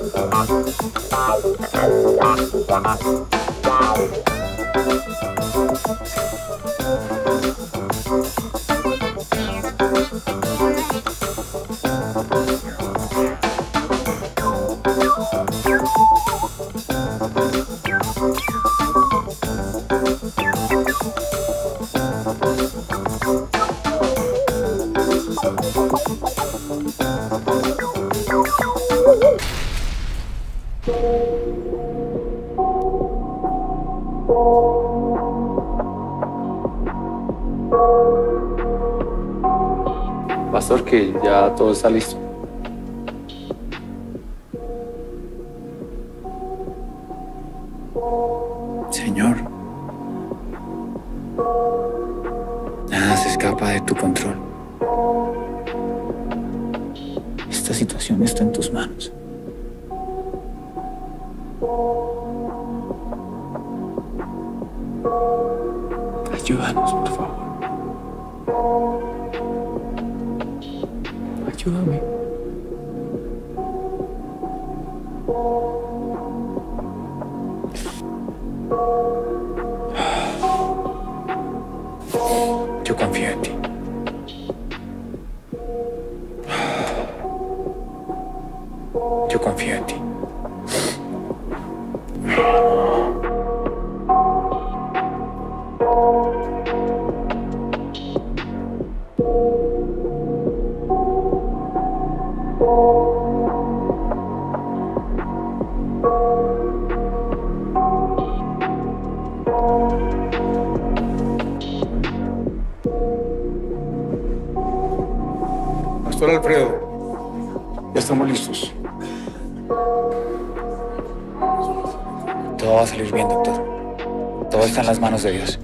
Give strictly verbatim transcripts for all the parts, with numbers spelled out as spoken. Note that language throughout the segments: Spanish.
Pastor, que ya todo está listo. Señor, nada se escapa de tu control. Esta situación está en tus manos. Ayúdanos, por favor. Ayúdame. Yo confío en ti. Yo confío en ti. Pastor Alfredo, ya estamos listos. Todo va a salir bien, doctor. Todo está en las manos de Dios.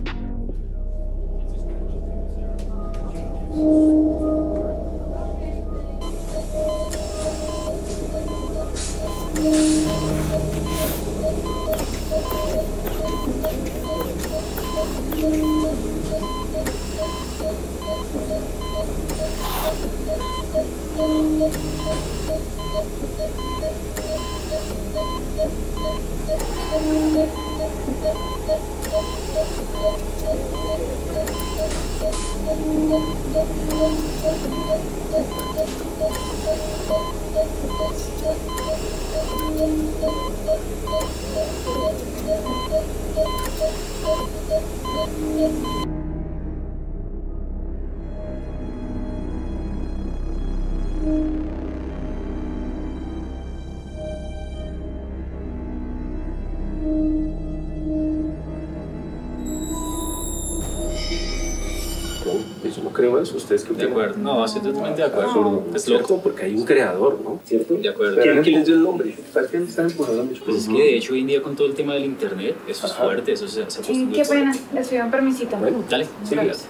Yo no creo eso. ¿Ustedes qué opinan? De acuerdo. No, estoy totalmente de acuerdo. Absurdo. Es ¿Cierto? loco. Porque hay un creador, ¿no? ¿Cierto? De acuerdo. ¿Quién, ¿quién les dio el nombre? ¿Sabes quién está empujando mucho? Pues es que de hecho hoy en día con todo el tema del internet, eso es fuerte, eso se, se ha puesto Sí, muy qué fuerte. pena, les pido un permisito. Bueno, Dale, sí, Gracias.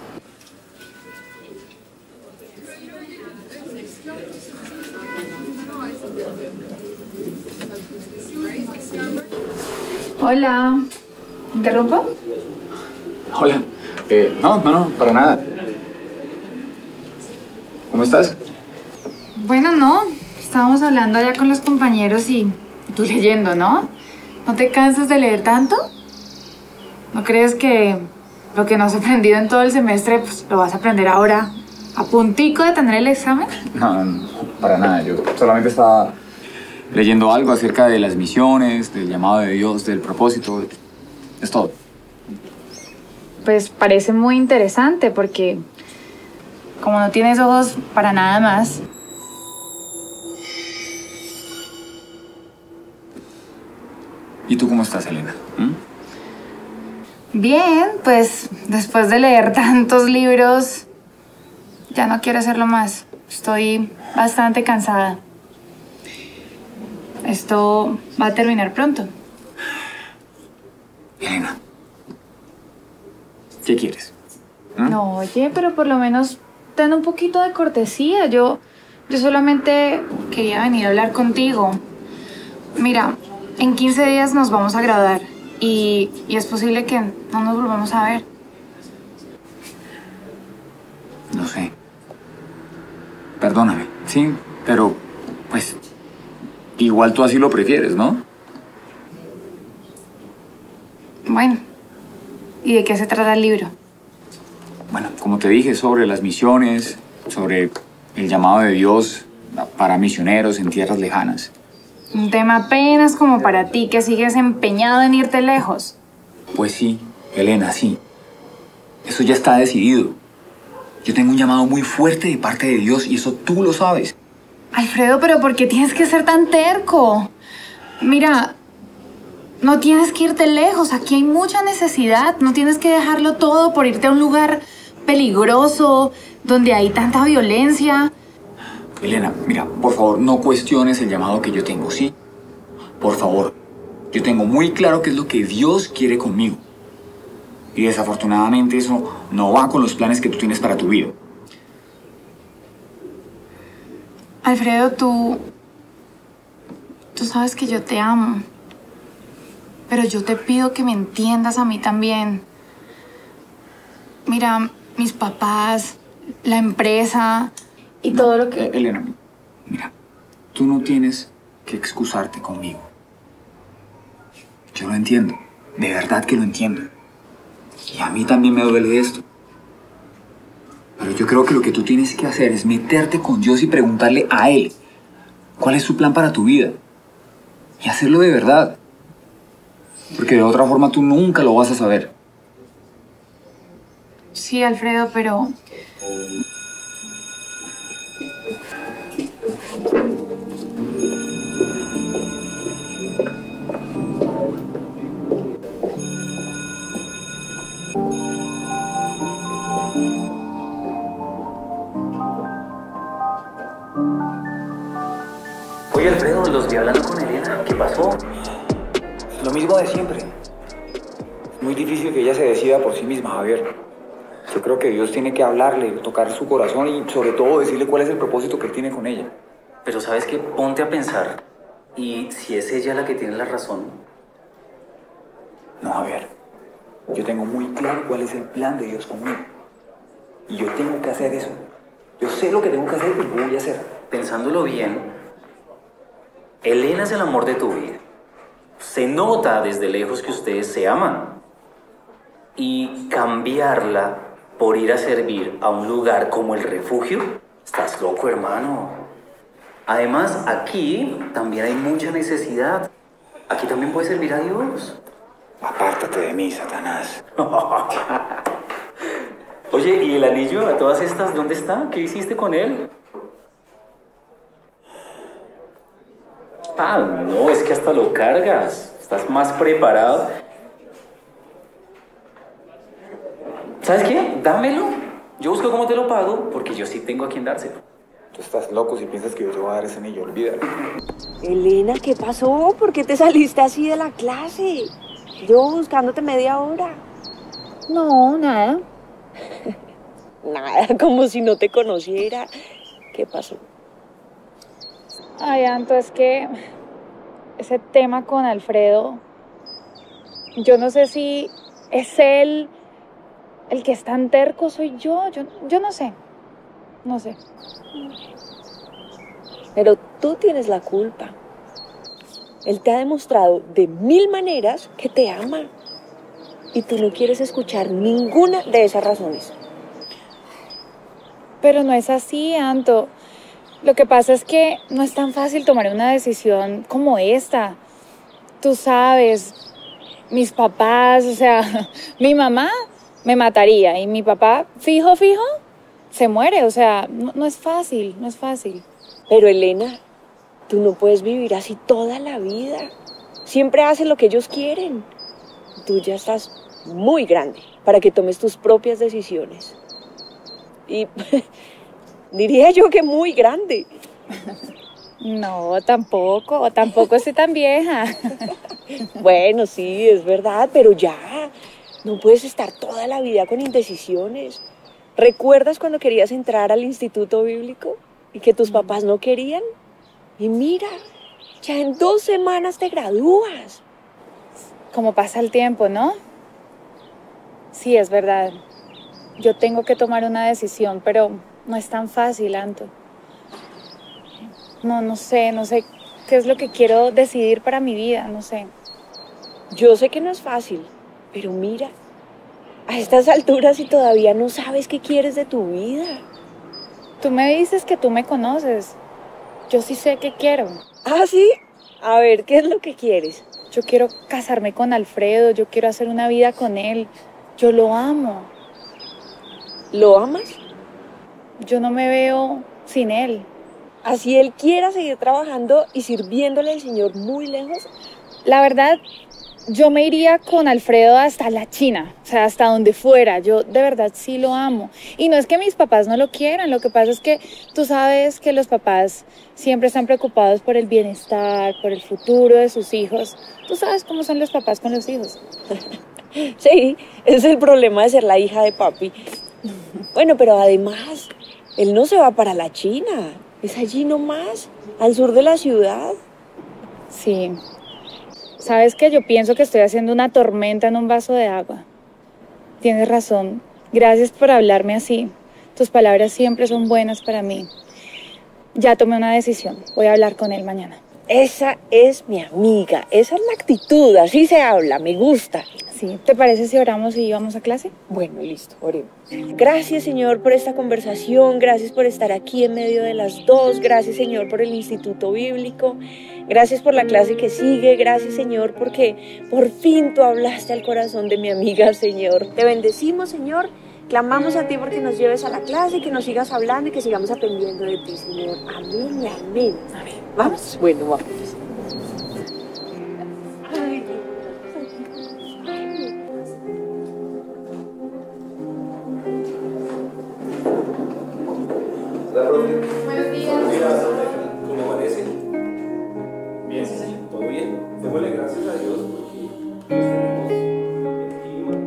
Hola, ¿interrumpo? Hola. Eh, no, no, no, para nada. ¿Cómo estás? Bueno, no, estábamos hablando allá con los compañeros y tú leyendo, ¿no? ¿No te cansas de leer tanto? ¿No crees que lo que no has aprendido en todo el semestre, pues lo vas a aprender ahora, a puntico de tener el examen? No, no, para nada. Yo solamente estaba leyendo algo acerca de las misiones, del llamado de Dios, del propósito. Es todo. Pues parece muy interesante porque como no tienes ojos para nada más. ¿Y tú cómo estás, Elena? ¿Mm? Bien, pues después de leer tantos libros, ya no quiero hacerlo más. Estoy bastante cansada. Esto va a terminar pronto. Elena, ¿qué quieres? ¿Mm? No, oye, pero por lo menos ten un poquito de cortesía. Yo, yo solamente quería venir a hablar contigo. Mira, en quince días nos vamos a graduar y, y es posible que no nos volvamos a ver. No sé. Perdóname, sí, pero pues Igual tú así lo prefieres, ¿no? Bueno, ¿y de qué se trata el libro? Bueno, como te dije, sobre las misiones, sobre el llamado de Dios para misioneros en tierras lejanas. Un tema apenas como para ti, que sigues empeñado en irte lejos. Pues sí, Elena, sí. Eso ya está decidido. Yo tengo un llamado muy fuerte de parte de Dios y eso tú lo sabes. Alfredo, pero ¿por qué tienes que ser tan terco? Mira, no tienes que irte lejos, aquí hay mucha necesidad. No tienes que dejarlo todo por irte a un lugar peligroso, donde hay tanta violencia. Elena, mira, por favor, no cuestiones el llamado que yo tengo, ¿sí? Por favor, yo tengo muy claro qué es lo que Dios quiere conmigo. Y desafortunadamente eso no va con los planes que tú tienes para tu vida. Alfredo, tú... Tú sabes que yo te amo. Pero yo te pido que me entiendas a mí también. Mira, mis papás, la empresa y No, todo lo que... eh, Elena, mira, tú no tienes que excusarte conmigo. Yo lo entiendo, de verdad que lo entiendo. Y a mí también me duele esto. Pero yo creo que lo que tú tienes que hacer es meterte con Dios y preguntarle a Él cuál es su plan para tu vida. Y hacerlo de verdad. Porque de otra forma tú nunca lo vas a saber. Sí, Alfredo, pero... Oye, Alfredo, los vi hablando con Elena. ¿Qué pasó? Lo mismo de siempre. Es muy difícil que ella se decida por sí misma, Javier. Yo creo que Dios tiene que hablarle, tocar su corazón y sobre todo decirle cuál es el propósito que él tiene con ella. Pero ¿sabes qué? Ponte a pensar. ¿Y si es ella la que tiene la razón? No, Javier. Yo tengo muy claro cuál es el plan de Dios conmigo. Y yo tengo que hacer eso. Yo sé lo que tengo que hacer y lo voy a hacer. Pensándolo bien, Elena es el amor de tu vida. Se nota desde lejos que ustedes se aman. Y cambiarla por ir a servir a un lugar como el refugio, estás loco, hermano. Además, aquí también hay mucha necesidad. Aquí también puedes servir a Dios. Apártate de mí, Satanás. Oye, ¿y el anillo a todas estas dónde está? ¿Qué hiciste con él? Ah, no, es que hasta lo cargas. Estás más preparado. ¿Sabes qué? Dámelo. Yo busco cómo te lo pago, porque yo sí tengo a quien dárselo. Tú estás loco si piensas que yo te voy a dar ese anillo, olvídalo. Elena, ¿qué pasó? ¿Por qué te saliste así de la clase? Yo buscándote media hora. No, nada. Nada, como si no te conociera. ¿Qué pasó? Ay, Anto, es que ese tema con Alfredo, yo no sé si es él el que es tan terco, soy yo, yo, yo no sé, no sé. Pero tú tienes la culpa. Él te ha demostrado de mil maneras que te ama. Y tú no quieres escuchar ninguna de esas razones. Pero no es así, Anto. Lo que pasa es que no es tan fácil tomar una decisión como esta. Tú sabes, mis papás, o sea, mi mamá me mataría y mi papá, fijo, fijo, se muere. O sea, no, no es fácil, no es fácil. Pero Elena, tú no puedes vivir así toda la vida. Siempre haces lo que ellos quieren. Tú ya estás muy grande para que tomes tus propias decisiones. Y diría yo que muy grande. No, tampoco, tampoco soy tan vieja. Bueno, sí, es verdad, pero ya. No puedes estar toda la vida con indecisiones. ¿Recuerdas cuando querías entrar al instituto bíblico y que tus papás no querían? Y mira, ya en dos semanas te gradúas. Como pasa el tiempo, ¿no? Sí, es verdad. Yo tengo que tomar una decisión, pero no es tan fácil, Anto. No, no sé, no sé qué es lo que quiero decidir para mi vida, no sé. Yo sé que no es fácil, pero mira, a estas alturas y todavía no sabes qué quieres de tu vida. Tú me dices que tú me conoces. Yo sí sé qué quiero. ¿Ah, sí? A ver, ¿qué es lo que quieres? Yo quiero casarme con Alfredo, yo quiero hacer una vida con él. Yo lo amo. ¿Lo amas? Yo no me veo sin él. Así él quiera seguir trabajando y sirviéndole al Señor muy lejos. La verdad, yo me iría con Alfredo hasta la China, o sea, hasta donde fuera. Yo de verdad sí lo amo. Y no es que mis papás no lo quieran, lo que pasa es que tú sabes que los papás siempre están preocupados por el bienestar, por el futuro de sus hijos. Tú sabes cómo son los papás con los hijos. Sí, ese es el problema de ser la hija de papi. Bueno, pero además, él no se va para la China. Es allí nomás, al sur de la ciudad. Sí. ¿Sabes qué? Yo pienso que estoy haciendo una tormenta en un vaso de agua. Tienes razón. Gracias por hablarme así. Tus palabras siempre son buenas para mí. Ya tomé una decisión. Voy a hablar con él mañana. Esa es mi amiga. Esa es la actitud. Así se habla. Me gusta. Sí. ¿Te parece si oramos y vamos a clase? Bueno, listo. Oremos. Gracias, Señor, por esta conversación. Gracias por estar aquí en medio de las dos. Gracias, Señor, por el Instituto Bíblico. Gracias por la clase que sigue. Gracias, Señor, porque por fin tú hablaste al corazón de mi amiga, Señor. Te bendecimos, Señor. Clamamos a ti porque nos lleves a la clase, que nos sigas hablando y que sigamos aprendiendo de ti, Señor. Amén y amén. Amén. ¿Vamos? Bueno, vamos. Ay, Buenos días. ¿Cómo amanece? Bien, sí, señor. ¿Todo bien? Démosle gracias a Dios porque nos tenemos el clima.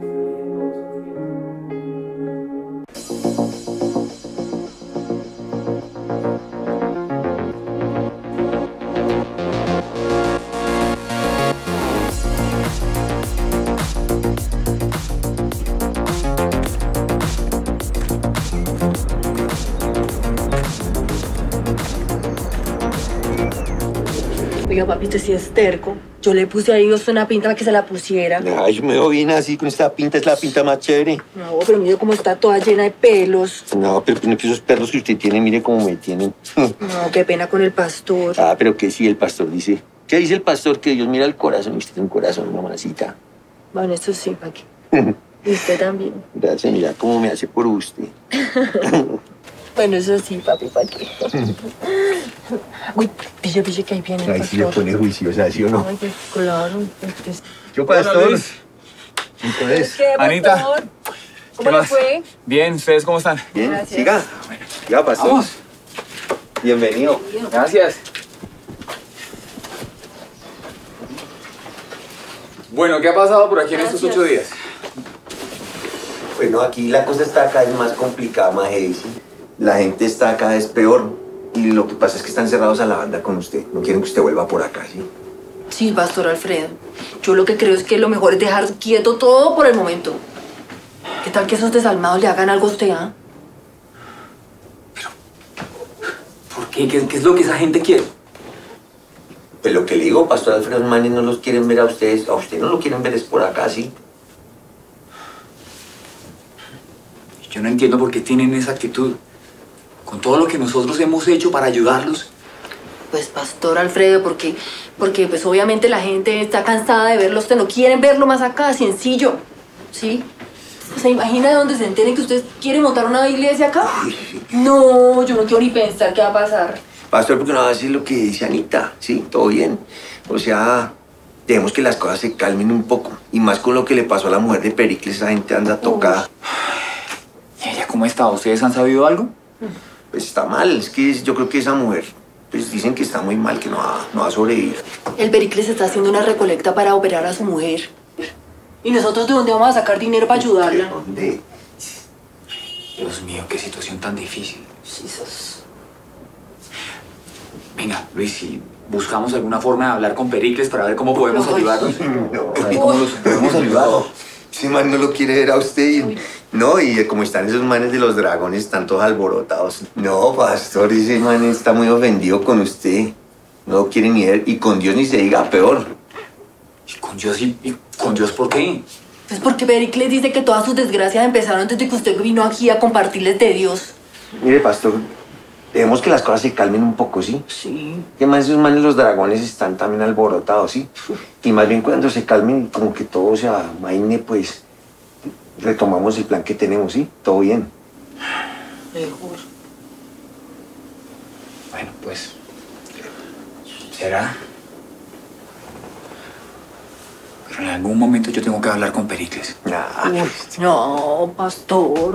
Oiga, papi, usted sí es terco. Yo le puse ahí usted una pinta para que se la pusiera. Ay, yo me veo bien así, con esta pinta, es la pinta más chévere. No, pero mire cómo está toda llena de pelos. No, pero no que esos perros que usted tiene, mire cómo me tienen. No, qué pena con el pastor. Ah, pero que sí, el pastor dice. ¿Qué dice el pastor? Que Dios mira el corazón y usted tiene un corazón, mamacita. Bueno, eso sí, papi. Y usted también. Gracias, mira cómo me hace por usted. Bueno, eso sí, papi, ¿para qué? Uy, pille, pille, que ahí viene el Ahí pastor. sí le pone juiciosa, ¿sí o no? Ay, pues, claro. Pues, Yo, pastor. Hola, Luis. Entonces, ¿qué, pastor? Anita. ¿Cómo ¿Qué le más? fue? Bien, ¿ustedes cómo están? bien, Gracias. siga. Ya, pastor. Vamos. Bienvenido. Gracias. Bueno, ¿qué ha pasado por aquí en estos Gracias. ocho días? Bueno, aquí la cosa está cada vez más complicada, Maje. ¿Sí? La gente está cada vez peor. Y lo que pasa es que están cerrados a la banda con usted. No quieren que usted vuelva por acá, ¿sí? Sí, pastor Alfredo. Yo lo que creo es que lo mejor es dejar quieto todo por el momento. ¿Qué tal que esos desalmados le hagan algo a usted, ah? ¿Por qué? ¿Qué, qué es lo que esa gente quiere? Pues lo que le digo, pastor Alfredo, los manes no los quieren ver a ustedes. A usted no lo quieren ver es por acá, ¿sí? Yo no entiendo por qué tienen esa actitud. Con todo lo que nosotros hemos hecho para ayudarlos. Pues, pastor Alfredo, porque, porque pues obviamente la gente está cansada de verlo a usted, no quieren verlo más acá, sencillo, ¿sí? ¿Se imagina de dónde se enteren que usted quiere montar una iglesia acá? No, yo no quiero ni pensar qué va a pasar. Pastor, porque no va a decir lo que dice Anita, ¿sí? Todo bien. O sea, dejemos que las cosas se calmen un poco. Y más con lo que le pasó a la mujer de Pericles, esa gente anda tocada. ¿Y ella cómo está? ¿Ustedes han sabido algo? Pues está mal, es que yo creo que esa mujer, pues dicen que está muy mal, que no va, no va a sobrevivir. El Pericles está haciendo una recolecta para operar a su mujer. ¿Y nosotros de dónde vamos a sacar dinero para ayudarla? ¿Dónde? Dios mío, qué situación tan difícil. Jesus. Venga, Luis, si buscamos alguna forma de hablar con Pericles para ver cómo podemos Ay. ayudarlos. No, Para ver cómo los podemos ayudar. no. Ese man no lo quiere ver a usted. Y, no, y como están esos manes de los dragones, están todos alborotados. No, pastor, ese man está muy ofendido con usted. No lo quiere ni ver y con Dios ni se diga, peor. ¿Y con Dios y, y con Dios por qué? Es porque Pericles dice que todas sus desgracias empezaron desde que usted vino aquí a compartirles de Dios. Mire, pastor, dejemos que las cosas se calmen un poco, ¿sí? Sí. Que más esos manes los dragones están también alborotados, ¿sí? Y más bien cuando se calmen, como que todo se amaine, pues retomamos el plan que tenemos, ¿sí? Todo bien. Mejor. Bueno, pues... ¿será? Pero en algún momento yo tengo que hablar con Pericles. Nah. Uy, no, pastor.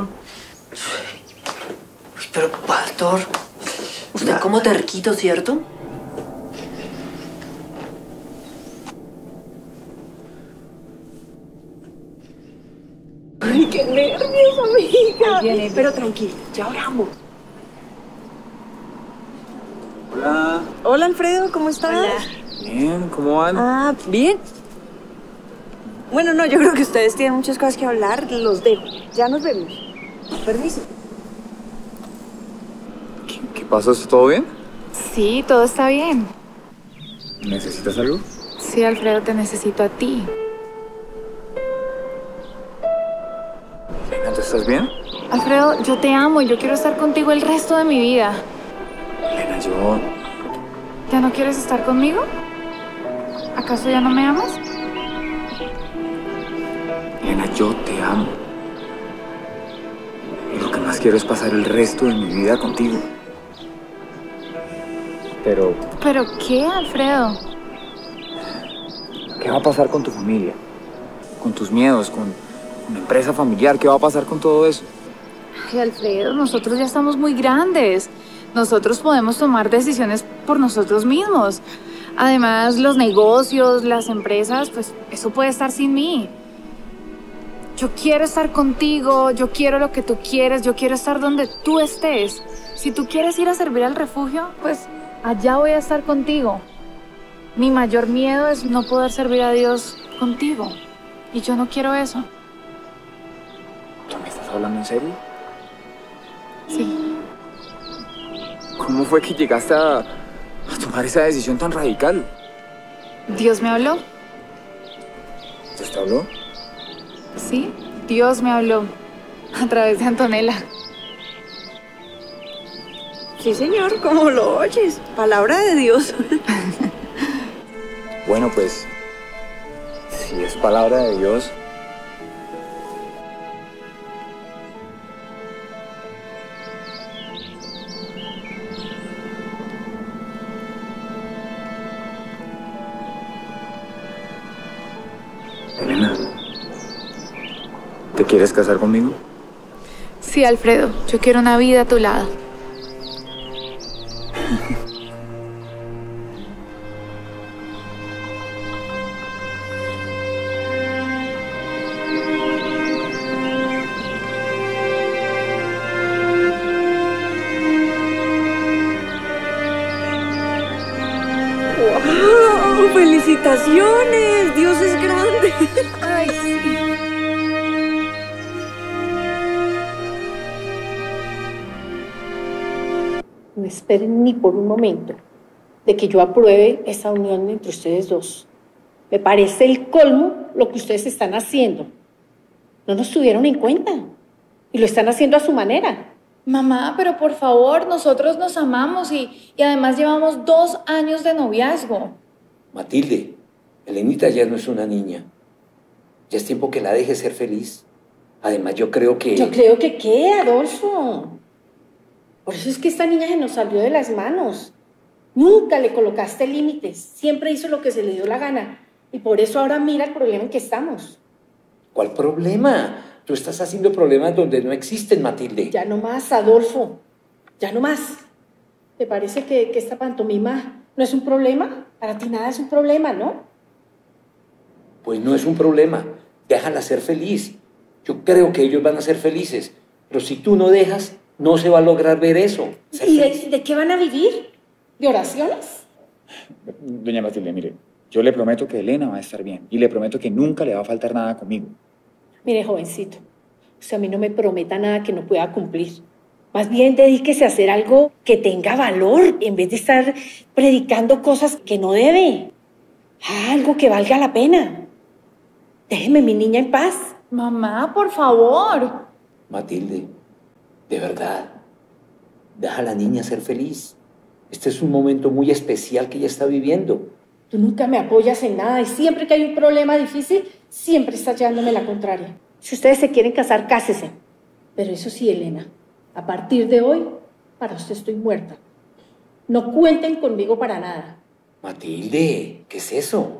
Uy, pero, pastor, usted Nah. como terquito, ¿cierto? Ay, qué nervios, amiga. Viene, pero tranquila, ya oramos. Hola. Hola, Alfredo, ¿cómo estás? Bien, ¿cómo van? Ah, bien. Bueno, no, yo creo que ustedes tienen muchas cosas que hablar. Los dejo. Ya nos vemos. Permiso. ¿Qué, qué pasó? ¿Está todo bien? Sí, todo está bien. ¿Necesitas algo? Sí, Alfredo, te necesito a ti. Elena, ¿tú estás bien? Alfredo, yo te amo y yo quiero estar contigo el resto de mi vida. Elena, yo... ¿Ya no quieres estar conmigo? ¿Acaso ya no me amas? Elena, yo te amo. Y lo que más quiero es pasar el resto de mi vida contigo. Pero, ¿Pero qué, Alfredo? ¿qué va a pasar con tu familia? Con tus miedos, con, con la empresa familiar, ¿qué va a pasar con todo eso? Ay, Alfredo, nosotros ya estamos muy grandes. Nosotros podemos tomar decisiones por nosotros mismos. Además, los negocios, las empresas, pues eso puede estar sin mí. Yo quiero estar contigo, yo quiero lo que tú quieres, yo quiero estar donde tú estés. Si tú quieres ir a servir al refugio, pues allá voy a estar contigo. Mi mayor miedo es no poder servir a Dios contigo. Y yo no quiero eso. ¿Tú me estás hablando en serio? Sí. ¿Cómo fue que llegaste a, a tomar esa decisión tan radical? Dios me habló. ¿Dios te habló? Sí, Dios me habló a través de Antonella. Sí, señor, como lo oyes. Palabra de Dios. Bueno, pues, si es palabra de Dios... Elena, ¿te quieres casar conmigo? Sí, Alfredo, yo quiero una vida a tu lado. ¡Wow! ¡Felicitaciones! ¡Dios es grande! Ay, sí. No esperen ni por un momento de que yo apruebe esa unión entre ustedes dos. Me parece el colmo lo que ustedes están haciendo. No nos tuvieron en cuenta y lo están haciendo a su manera. Mamá, pero por favor, nosotros nos amamos y, y además llevamos dos años de noviazgo. Matilde, Elenita ya no es una niña. Ya es tiempo que la deje ser feliz. Además, yo creo que... Yo creo que qué, Adolfo. Por eso es que esta niña se nos salió de las manos. Nunca le colocaste límites. Siempre hizo lo que se le dio la gana. Y por eso ahora mira el problema en que estamos. ¿Cuál problema? Tú estás haciendo problemas donde no existen, Matilde. Ya no más, Adolfo. Ya no más. ¿Te parece que, que esta pantomima no es un problema? Para ti nada es un problema, ¿no? Pues no es un problema. Déjala ser feliz. Yo creo que ellos van a ser felices. Pero si tú no dejas, no se va a lograr ver eso. ¿Y de, de qué van a vivir? ¿De oraciones? Doña Matilde, mire, yo le prometo que Elena va a estar bien y le prometo que nunca le va a faltar nada conmigo. Mire, jovencito, usted a mí no me prometa nada que no pueda cumplir. Más bien dedíquese a hacer algo que tenga valor en vez de estar predicando cosas que no debe. Algo que valga la pena. Déjeme mi niña en paz. Mamá, por favor. Matilde, de verdad, deja a la niña ser feliz. Este es un momento muy especial que ella está viviendo. Tú nunca me apoyas en nada y siempre que hay un problema difícil, siempre estás llevándome la contraria. Si ustedes se quieren casar, cásese. Pero eso sí, Elena, a partir de hoy, para usted estoy muerta. No cuenten conmigo para nada. Matilde, ¿qué es eso?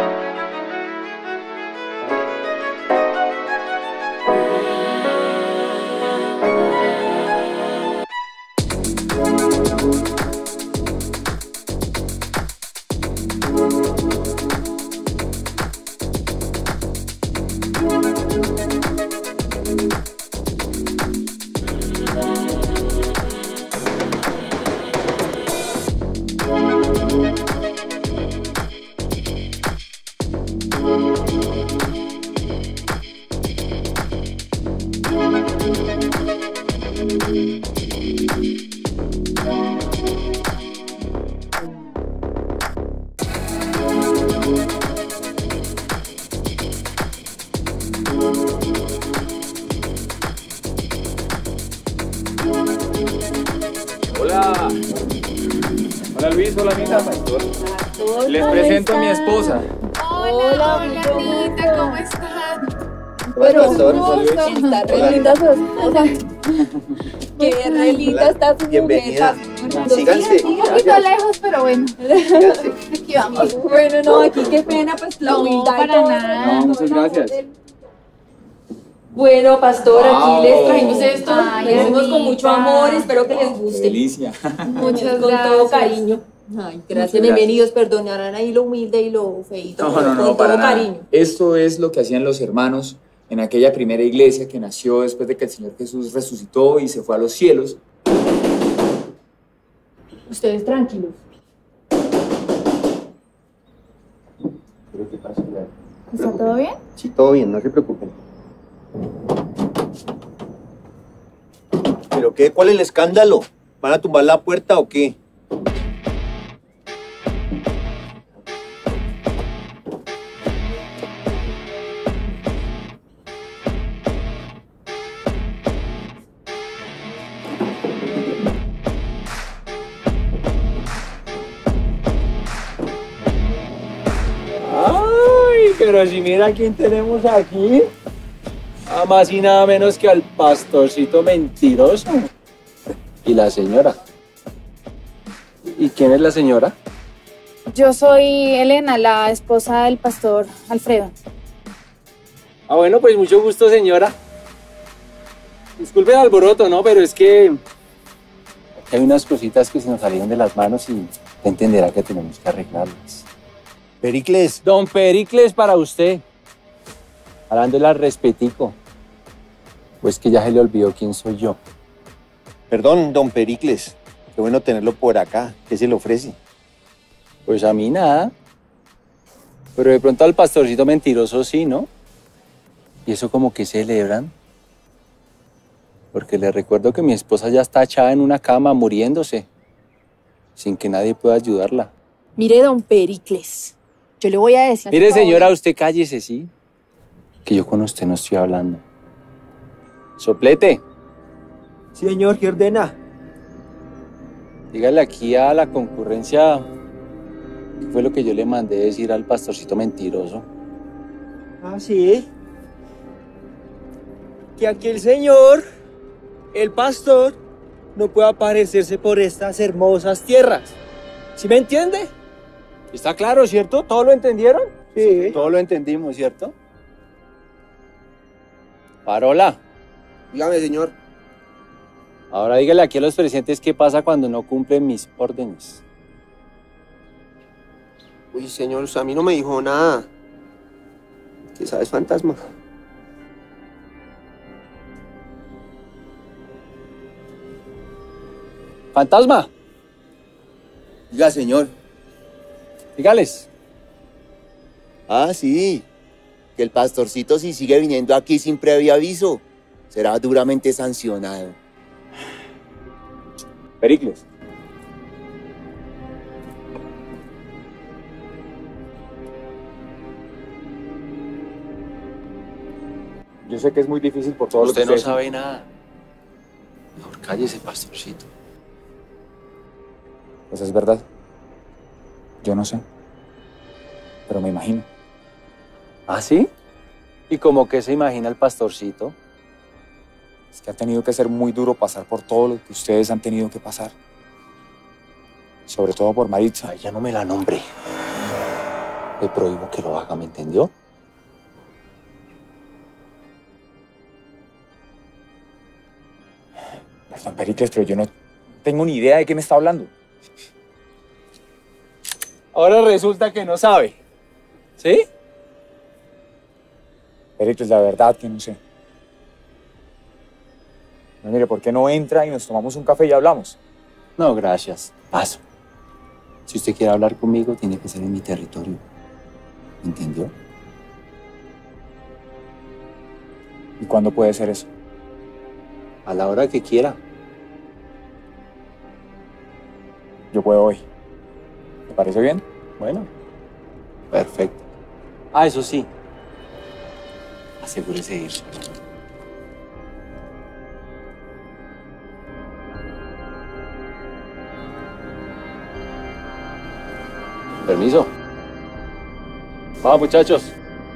Hola. Hola Luis, hola Anita. Hola, Les presento a mi esposa. Hola, hola, Anita, ¿cómo están? Bueno, pastor. un gusto. Está re linda su esposa. Qué re linda está su Bienvenida. mujer. Síganse. Un poquito lejos, pero bueno. Síganse. Aquí vamos. Bueno, no, aquí qué pena, pues la No, humildad y para todo. nada. No, muchas gracias. Bueno, pastor, Wow. aquí les trajimos esto. Ay, Lo hicimos con mucho Anita. amor, espero que les guste. Delicia. Muchas Con gracias. todo cariño. Ay, gracias, Muchas bienvenidos. Perdonarán ahí lo humilde y lo feíto. No, pero no, no, con para todo nada. cariño. Esto es lo que hacían los hermanos en aquella primera iglesia que nació después de que el Señor Jesús resucitó y se fue a los cielos. Ustedes tranquilos. ¿Pero qué pasa? ¿Está todo bien? Sí, todo bien, no se preocupen. ¿Pero qué? ¿Cuál es el escándalo? ¿Van a tumbar la puerta o qué? Ay, pero si mira quién tenemos aquí. Nada más y nada menos que al pastorcito mentiroso. Y la señora. ¿Y quién es la señora? Yo soy Elena, la esposa del pastor Alfredo. Ah, bueno, pues mucho gusto, señora. Disculpe el alboroto, ¿no? Pero es que hay unas cositas que se nos salieron de las manos y entenderá que tenemos que arreglarlas. Pericles. Don Pericles para usted. Hablando al respetico. Pues que ya se le olvidó quién soy yo. Perdón, don Pericles. Qué bueno tenerlo por acá. ¿Qué se le ofrece? Pues a mí nada. Pero de pronto al pastorcito mentiroso sí, ¿no? ¿Y eso como que celebran? Porque le recuerdo que mi esposa ya está echada en una cama muriéndose, sin que nadie pueda ayudarla. Mire, don Pericles, yo le voy a decir... Mire, señora, usted cállese, ¿sí? Que yo con usted no estoy hablando. Soplete, Sí, señor, ¿qué ordena? dígale aquí a la concurrencia qué fue lo que yo le mandé decir al pastorcito mentiroso. Ah, sí. Que aquí el señor, el pastor, no puede aparecerse por estas hermosas tierras. ¿Sí me entiende? ¿Está claro, cierto? ¿Todo lo entendieron? Sí. Todo lo entendimos, ¿cierto? Parola. Dígame, señor. Ahora dígale aquí a los presentes qué pasa cuando no cumplen mis órdenes. Uy, señor, usted a mí no me dijo nada. ¿Qué sabes, fantasma? ¡Fantasma! Diga, señor. Dígales. Ah, sí. Que el pastorcito, si sigue viniendo aquí sin previo aviso, será duramente sancionado. Pericles. Yo sé que es muy difícil por todo lo que Usted no usted sabe nada. Mejor cállese, pastorcito. Pues es verdad. Yo no sé. Pero me imagino. ¿Ah, sí? ¿Y cómo que se imagina el pastorcito? Es que ha tenido que ser muy duro pasar por todo lo que ustedes han tenido que pasar. Sobre todo por Maritza. Ay, ya no me la nombre. Le prohíbo que lo haga, ¿me entendió? Perdón, Pericles, pero yo no tengo ni idea de qué me está hablando. Ahora resulta que no sabe. ¿Sí? Pericles, la verdad que no sé. No, mire, ¿por qué no entra y nos tomamos un café y hablamos? No, gracias. Paso. Si usted quiere hablar conmigo, tiene que ser en mi territorio. ¿Me entendió? ¿Y cuándo puede ser eso? A la hora que quiera. Yo puedo hoy. ¿Te parece bien? Bueno, perfecto. Ah, eso sí. Asegúrese de irse. Permiso. Vamos, muchachos.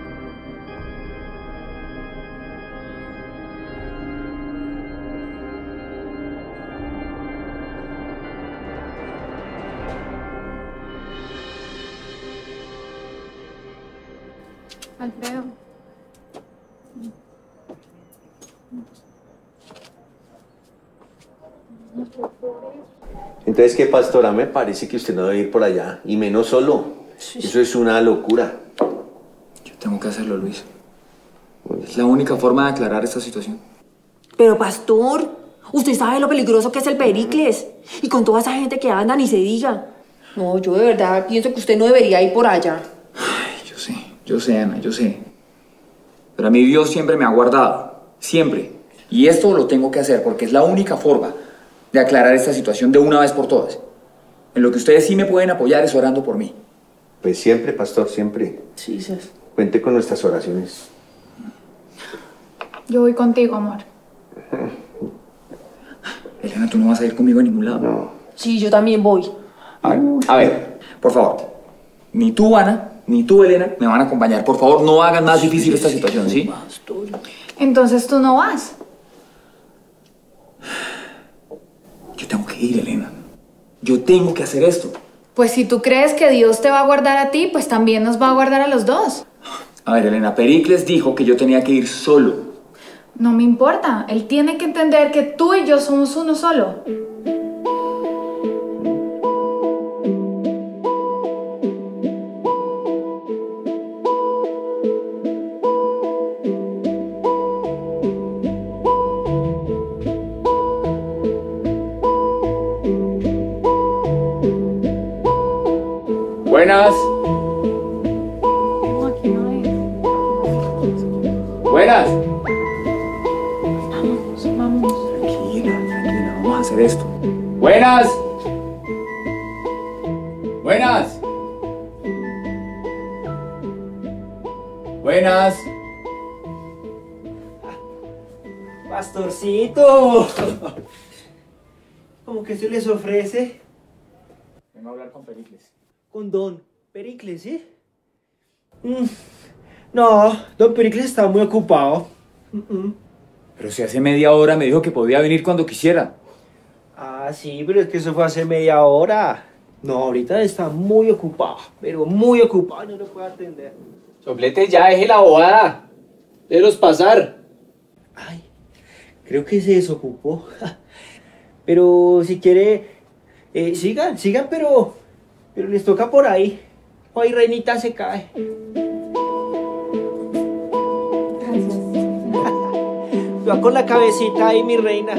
Alfredo. Entonces, ¿qué, pastora? Me parece que usted no debe ir por allá, y menos solo. Eso es una locura. Yo tengo que hacerlo, Luis. Es la única forma de aclarar esta situación. Pero pastor, usted sabe lo peligroso que es el Pericles. Y con toda esa gente que anda, ni se diga. No, yo de verdad pienso que usted no debería ir por allá. Ay, yo sé, yo sé, Ana, yo sé. Pero a mí Dios siempre me ha guardado. Siempre. Y esto lo tengo que hacer porque es la única forma de aclarar esta situación de una vez por todas. En lo que ustedes sí me pueden apoyar es orando por mí. Pues siempre, pastor, siempre. Sí, sí. Cuente con nuestras oraciones. Yo voy contigo, amor. Elena, tú no vas a ir conmigo a ningún lado. No. Sí, yo también voy. A ver, a ver, por favor. Ni tú, Ana, ni tú, Elena, me van a acompañar. Por favor, no hagan más difícil esta situación, ¿sí? Entonces tú no vas. Yo tengo que ir, Elena. Yo tengo que hacer esto. Pues si tú crees que Dios te va a guardar a ti, pues también nos va a guardar a los dos. A ver, Elena, Pericles dijo que yo tenía que ir solo. No me importa. Él tiene que entender que tú y yo somos uno solo. Buenas. No, aquí no es. Buenas. Vamos, vamos. Tranquila, tranquila, vamos a hacer esto. Buenas. Buenas. Buenas. Pastorcito. ¿Cómo que se les ofrece? Vengo a hablar con Pericles. Con don Pericles, ¿sí? Mm. No, don Pericles está muy ocupado. Mm -mm. Pero si hace media hora me dijo que podía venir cuando quisiera. Ah, sí, pero es que eso fue hace media hora. No, ahorita está muy ocupado, pero muy ocupado, no lo puedo atender. Soplete, ya deje la bobada. Déjelos pasar. Ay, creo que se desocupó. Pero si quiere, eh, sigan, sigan, pero, pero les toca por ahí. Ay, reinita se cae. Gracias. Va con la cabecita ahí, mi reina.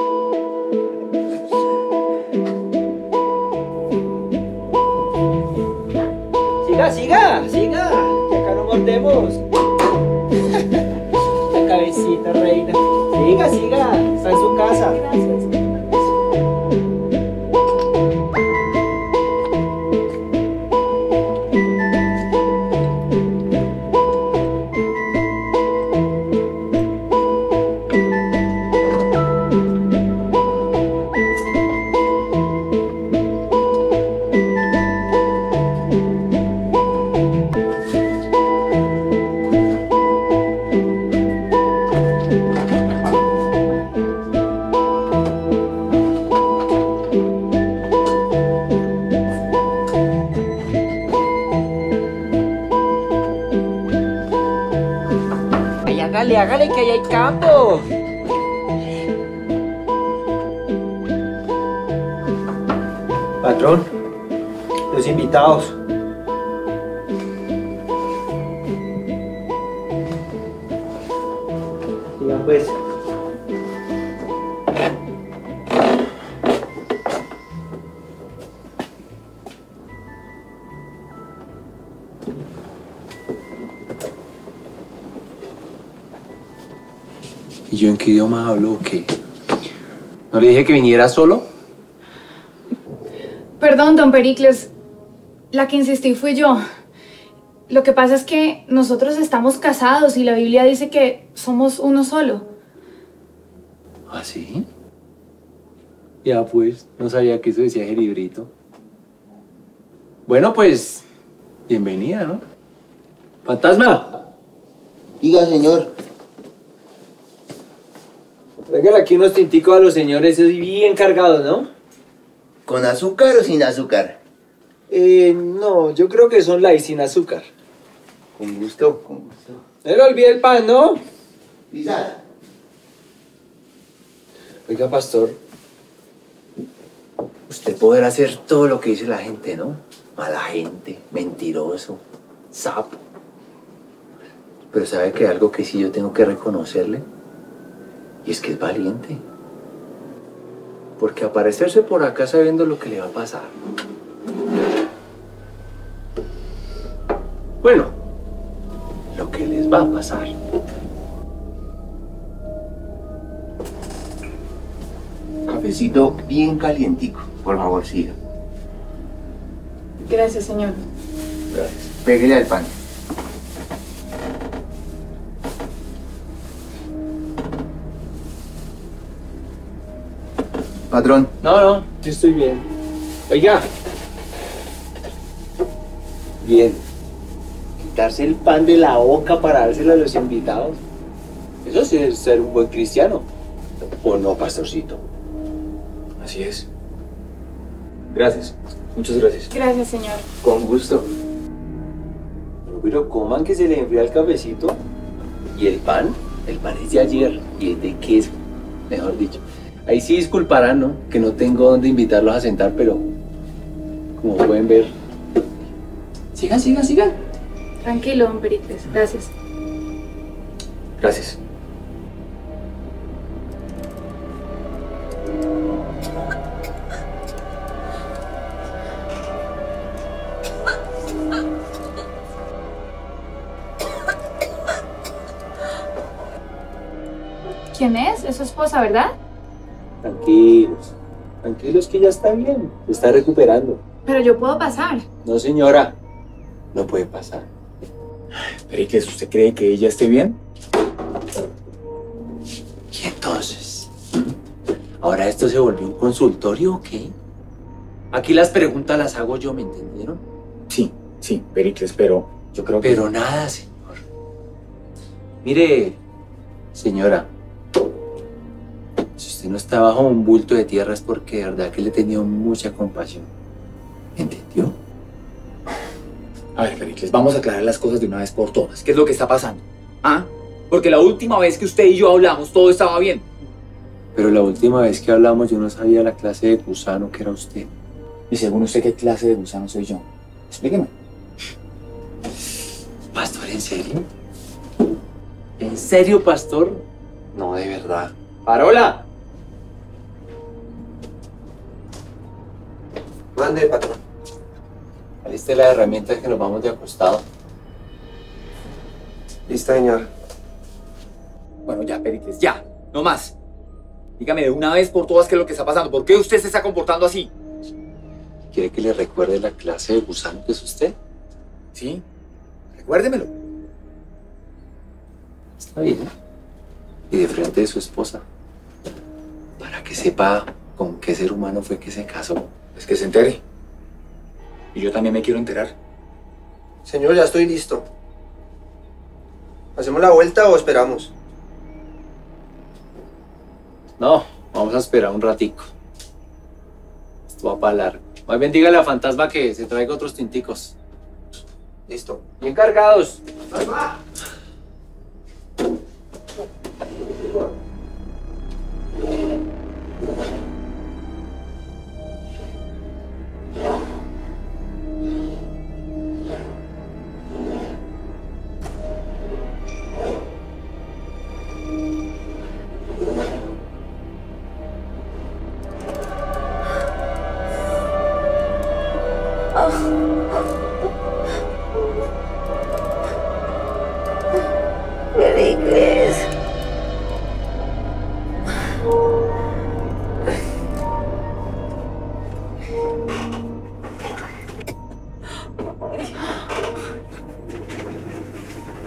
Siga, siga, siga, que acá no mordemos. La cabecita, reina. Siga, siga, está en su casa. Gracias. Hágale, hágale que ahí hay campo. Patrón, los invitados. Sigan pues. ¿Y yo en qué idioma hablo o qué? ¿No le dije que viniera solo? Perdón, don Pericles. La que insistí fui yo. Lo que pasa es que nosotros estamos casados y la Biblia dice que somos uno solo. ¿Ah, sí? Ya pues, no sabía que eso decía el librito. Bueno, pues, bienvenida, ¿no? ¡Fantasma! Diga, señor. Tráigale aquí unos tinticos a los señores, esos bien cargados, ¿no? ¿Con azúcar o sin azúcar? Eh, no, yo creo que son light sin azúcar. Con gusto, con gusto. No le olvide el pan, ¿no? Quizás. Oiga, pastor, usted podrá hacer todo lo que dice la gente, ¿no? Mala gente, mentiroso, sapo. Pero sabe que hay algo que sí yo tengo que reconocerle, y es que es valiente. Porque aparecerse por acá sabiendo lo que le va a pasar. Bueno, lo que les va a pasar. Cafecito bien calientico, por favor, siga. Gracias, señor. Gracias. Pégale al pan. Patrón. No, no, yo estoy bien. Oiga. Bien. Quitarse el pan de la boca para dárselo a los invitados. Eso sí es ser un buen cristiano. ¿O no, pastorcito? Así es. Gracias. Muchas gracias. Gracias, señor. Con gusto. Pero coman que se le enfría el cafecito. Y el pan, el pan es de ayer y es de queso, mejor dicho. Ahí sí disculparán, ¿no? Que no tengo dónde invitarlos a sentar, pero como pueden ver. Sigan, sigan, sigan. Tranquilo, don Pericles. Gracias. Gracias. ¿Quién es? Es su esposa, ¿verdad? Tranquilos. Tranquilos que ya está bien. Se está recuperando. Pero yo puedo pasar. No, señora. No puede pasar. Pericles, ¿usted cree que ella esté bien? ¿Y entonces? ¿Ahora esto se volvió un consultorio o qué? Aquí las preguntas las hago yo, ¿me entendieron? Sí, sí, Pericles, pero yo creo que... Pero nada, señor. Mire, señora, si usted no está bajo un bulto de tierra es porque de verdad que le he tenido mucha compasión. ¿Entendió? A ver, Pericles, vamos a aclarar las cosas de una vez por todas. ¿Qué es lo que está pasando? ¿Ah? Porque la última vez que usted y yo hablamos, todo estaba bien. Pero la última vez que hablamos yo no sabía la clase de gusano que era usted. Y según usted, ¿qué clase de gusano soy yo? Explíqueme. Pastor, ¿en serio? ¿En serio, pastor? No, de verdad. ¡Parola! Mande, patrón. Ahí está la herramienta que nos vamos de acostado. Listo, señor. Bueno, ya, Pericles, ya. No más. Dígame de una vez por todas qué es lo que está pasando. ¿Por qué usted se está comportando así? ¿Quiere que le recuerde la clase de gusano que es usted? Sí. Recuérdemelo. Está bien. Y de frente de su esposa. Para que sepa con qué ser humano fue que se casó. Es que se entere. Y yo también me quiero enterar. Señor, ya estoy listo. ¿Hacemos la vuelta o esperamos? No, vamos a esperar un ratico. Esto va para largo. Más bien dígale a Fantasma que se traiga otros tinticos. Listo. Bien cargados.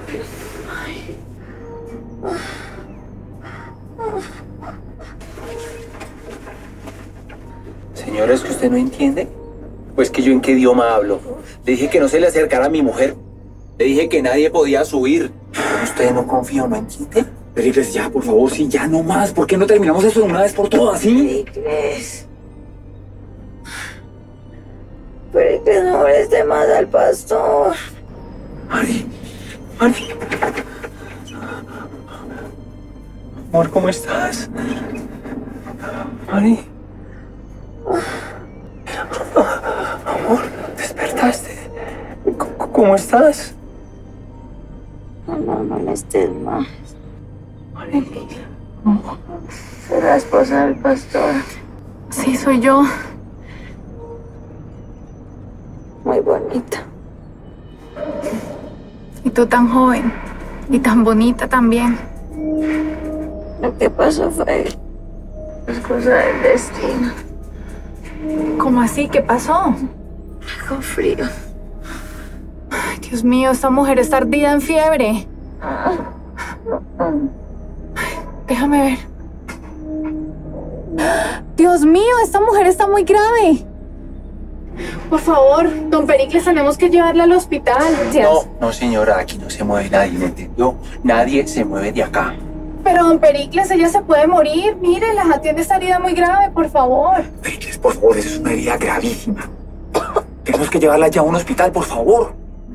Señora, ¿es que usted no entiende? Pues que yo en qué idioma hablo. Le dije que no se le acercara a mi mujer. Le dije que nadie podía subir. Pero usted no confía, ¿no entiende? Pericles, ya, por favor, sí, ya no más. ¿Por qué no terminamos esto de una vez por todas, sí? Pericles. Pericles, no moleste más al pastor. Mari, Mari. Amor, ¿cómo estás? Mari. Amor, ¿despertaste? ¿Cómo, cómo estás? No, no, no me estés más. Mari. Soy la esposa del pastor. Sí, soy yo. Muy bonita. Y tú tan joven. Y tan bonita también. Lo que pasó fue... es cosa del destino. ¿Cómo así? ¿Qué pasó? Con frío. Ay, Dios mío, esta mujer está ardida en fiebre. Ay, déjame ver. Dios mío, esta mujer está muy grave. Por favor, don Pericles, tenemos que llevarla al hospital. No, no, señora, aquí no se mueve nadie, ¿me entendió? Nadie se mueve de acá. Pero don Pericles, ella se puede morir. Mire, la atiende esta herida muy grave, por favor. Pericles, por favor, esa es una herida gravísima. Tenemos que llevarla ya a un hospital, por favor.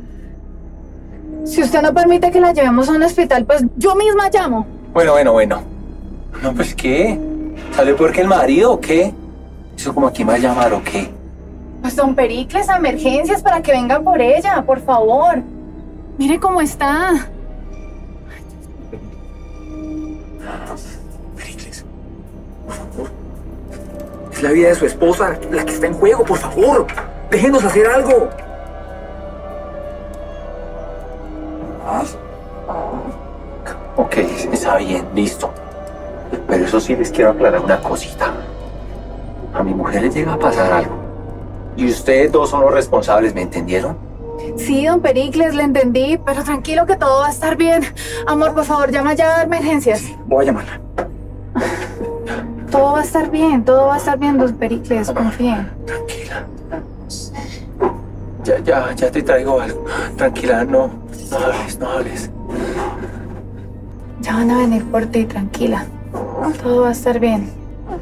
Si usted no permite que la llevemos a un hospital, pues yo misma llamo. Bueno, bueno, bueno. No, pues, ¿qué? ¿Sale peor que el marido o qué? ¿Eso como a quién va a llamar o qué? Pues don Pericles, a emergencias para que vengan por ella, por favor. Mire cómo está. Pericles, por favor. Es la vida de su esposa la que está en juego, por favor. Déjenos hacer algo. Ok, está bien, listo. Pero eso sí les quiero aclarar una cosita. A mi mujer le llega a pasar algo. Y ustedes dos son los responsables, ¿me entendieron? Sí, don Pericles, le entendí, pero tranquilo que todo va a estar bien. Amor, por favor, llama ya a emergencias. Voy a llamarla. Todo va a estar bien, todo va a estar bien, don Pericles, confíen. Tranquila. Ya, ya, ya te traigo algo. Tranquila, no, no hables, no hables. Ya van a venir por ti, tranquila. Todo va a estar bien.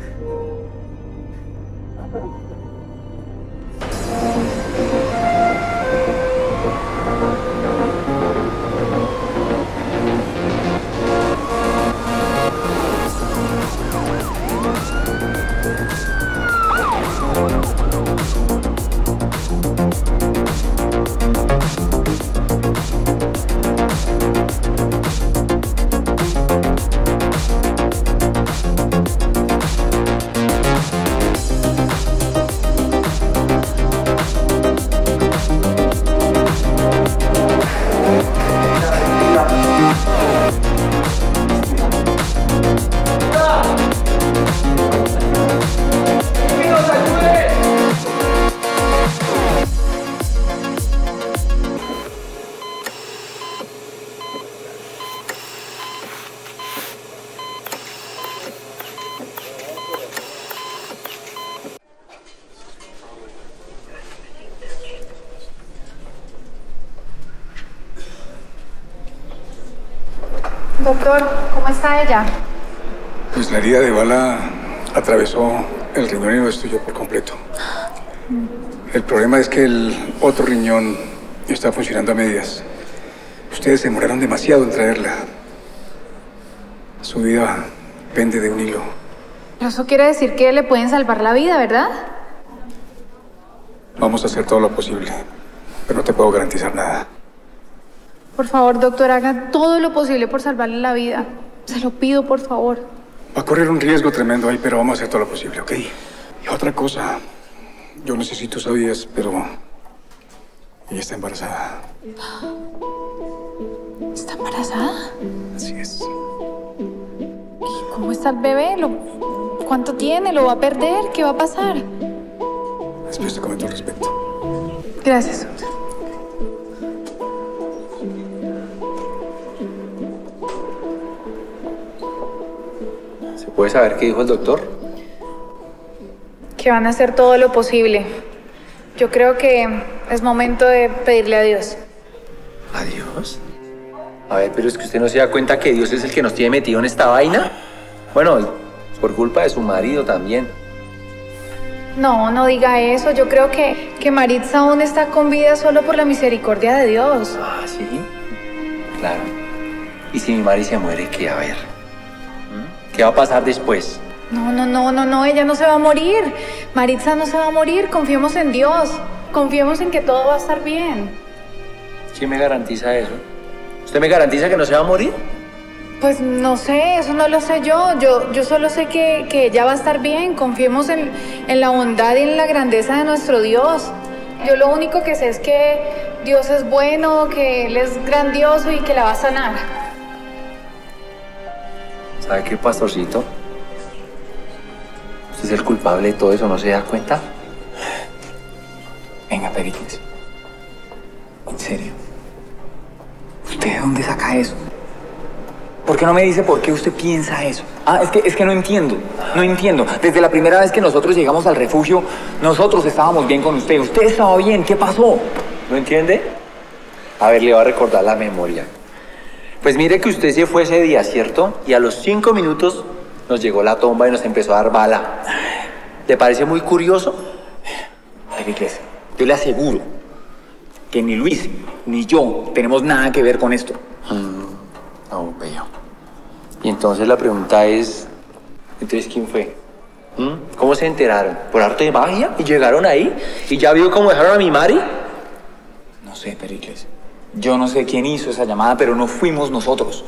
Doctor, ¿cómo está ella? Pues la herida de bala atravesó el riñón y no destruyó por completo. El problema es que el otro riñón está funcionando a medias. Ustedes se demoraron demasiado en traerla. Su vida pende de un hilo. Eso quiere decir que le pueden salvar la vida, ¿verdad? Vamos a hacer todo lo posible, pero no te puedo garantizar nada. Por favor, doctor, haga todo lo posible por salvarle la vida. Se lo pido, por favor. Va a correr un riesgo tremendo ahí, pero vamos a hacer todo lo posible, ¿ok? Y otra cosa, yo no sé si tú sabías, pero ella está embarazada. ¿Está embarazada? Así es. ¿Y cómo está el bebé? ¿Lo... ¿Cuánto tiene? ¿Lo va a perder? ¿Qué va a pasar? Después te comento al respecto. Gracias, doctor. ¿Puedes saber qué dijo el doctor? Que van a hacer todo lo posible. Yo creo que es momento de pedirle a Dios. ¿A Dios? A ver, pero es que usted no se da cuenta que Dios es el que nos tiene metido en esta vaina. Bueno, por culpa de su marido también. No, no diga eso. Yo creo que, que Maritza aún está con vida solo por la misericordia de Dios. Ah, ¿sí? Claro. ¿Y si mi Mari se muere, qué? A ver. ¿Mm? ¿Qué va a pasar después? No, no, no, no, no, ella no se va a morir. Maritza no se va a morir. Confiemos en Dios. Confiemos en que todo va a estar bien. ¿Quién me garantiza eso? ¿Usted me garantiza que no se va a morir? Pues no sé, eso no lo sé yo. Yo, yo solo sé que, que ella va a estar bien. Confiemos en, en la bondad y en la grandeza de nuestro Dios. Yo lo único que sé es que Dios es bueno, que Él es grandioso y que la va a sanar. ¿Sabe qué, pastorcito? Usted es el culpable de todo eso, ¿no se da cuenta? Venga, Pericles. En serio. ¿Usted de dónde saca eso? ¿Por qué no me dice por qué usted piensa eso? Ah, es que, es que no entiendo, no entiendo. Desde la primera vez que nosotros llegamos al refugio, nosotros estábamos bien con usted. Usted estaba bien, ¿qué pasó? ¿No entiende? A ver, le voy a recordar la memoria. Pues mire que usted se fue ese día, ¿cierto? Y a los cinco minutos nos llegó la tomba y nos empezó a dar bala. ¿Te parece muy curioso? Pericles, yo le aseguro que ni Luis ni yo tenemos nada que ver con esto. Mm, no veo. Y entonces la pregunta es, ¿entonces quién fue? ¿Mm? ¿Cómo se enteraron? ¿Por arte de magia? ¿Y llegaron ahí? ¿Y ya vio cómo dejaron a mi Mari? No sé, Pericles. Yo no sé quién hizo esa llamada, pero no fuimos nosotros.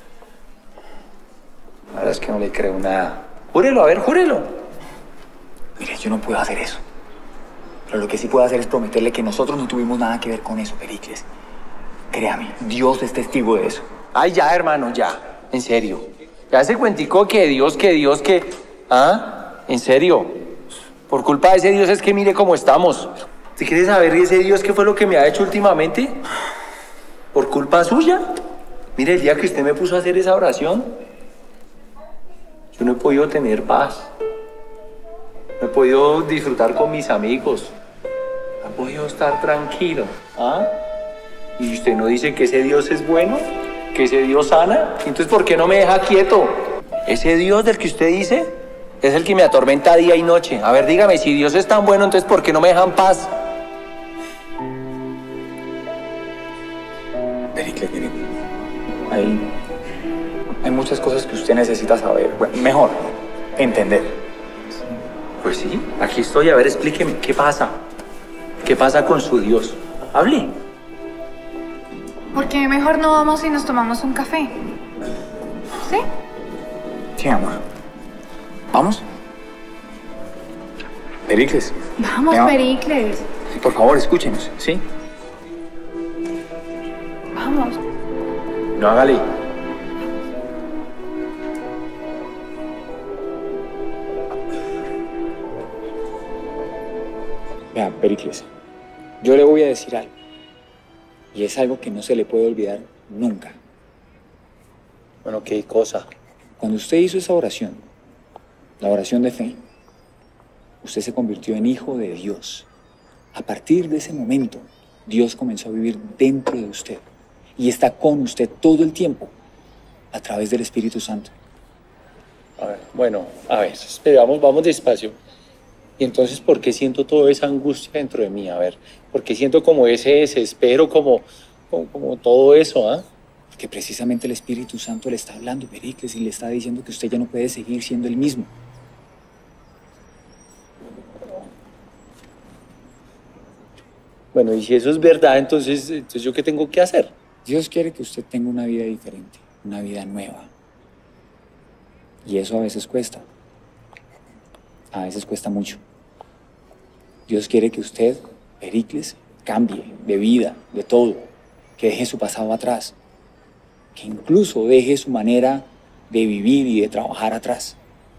La verdad es que no le creo nada. Júrelo, a ver, júrelo. Mire, yo no puedo hacer eso. Pero lo que sí puedo hacer es prometerle que nosotros no tuvimos nada que ver con eso, Pericles. Créame, Dios es testigo de eso. Ay, ya, hermano, ya. En serio. Ya se cuenticó que Dios, que Dios, que... ¿Ah? En serio. Por culpa de ese Dios es que mire cómo estamos. ¿Te quieres saber ese Dios qué fue lo que me ha hecho últimamente? ¿Por culpa suya? Mire, el día que usted me puso a hacer esa oración, yo no he podido tener paz. No he podido disfrutar con mis amigos. No he podido estar tranquilo. ¿Ah? ¿Y usted no dice que ese Dios es bueno? ¿Que ese Dios sana? Entonces, ¿por qué no me deja quieto? Ese Dios del que usted dice es el que me atormenta día y noche. A ver, dígame, si Dios es tan bueno, entonces, ¿por qué no me dejan paz? Pericles, mire, hay, hay muchas cosas que usted necesita saber. Bueno, mejor, entender. Pues sí, aquí estoy. A ver, explíqueme, ¿qué pasa? ¿Qué pasa con su Dios? Hable. ¿Por qué mejor no vamos y nos tomamos un café? ¿Sí? Sí, amor. ¿Vamos? Pericles. Vamos, Venga. Pericles. Por favor, escúchenos, ¿sí? Vamos. No, hágale. Vea, Pericles, yo le voy a decir algo. Y es algo que no se le puede olvidar nunca. Bueno, ¿qué cosa? Cuando usted hizo esa oración, la oración de fe, usted se convirtió en hijo de Dios. A partir de ese momento, Dios comenzó a vivir dentro de usted y está con usted todo el tiempo a través del Espíritu Santo. A ver, bueno, a ver, esperamos, vamos despacio. Y entonces, ¿por qué siento toda esa angustia dentro de mí? A ver, ¿por qué siento como ese desespero, como, como, como todo eso, ah? Porque precisamente el Espíritu Santo le está hablando, Pericles, y le está diciendo que usted ya no puede seguir siendo el mismo. Bueno, y si eso es verdad, entonces, entonces ¿yo qué tengo que hacer? Dios quiere que usted tenga una vida diferente, una vida nueva. Y eso a veces cuesta. A veces cuesta mucho. Dios quiere que usted, Pericles, cambie de vida, de todo, que deje su pasado atrás, que incluso deje su manera de vivir y de trabajar atrás.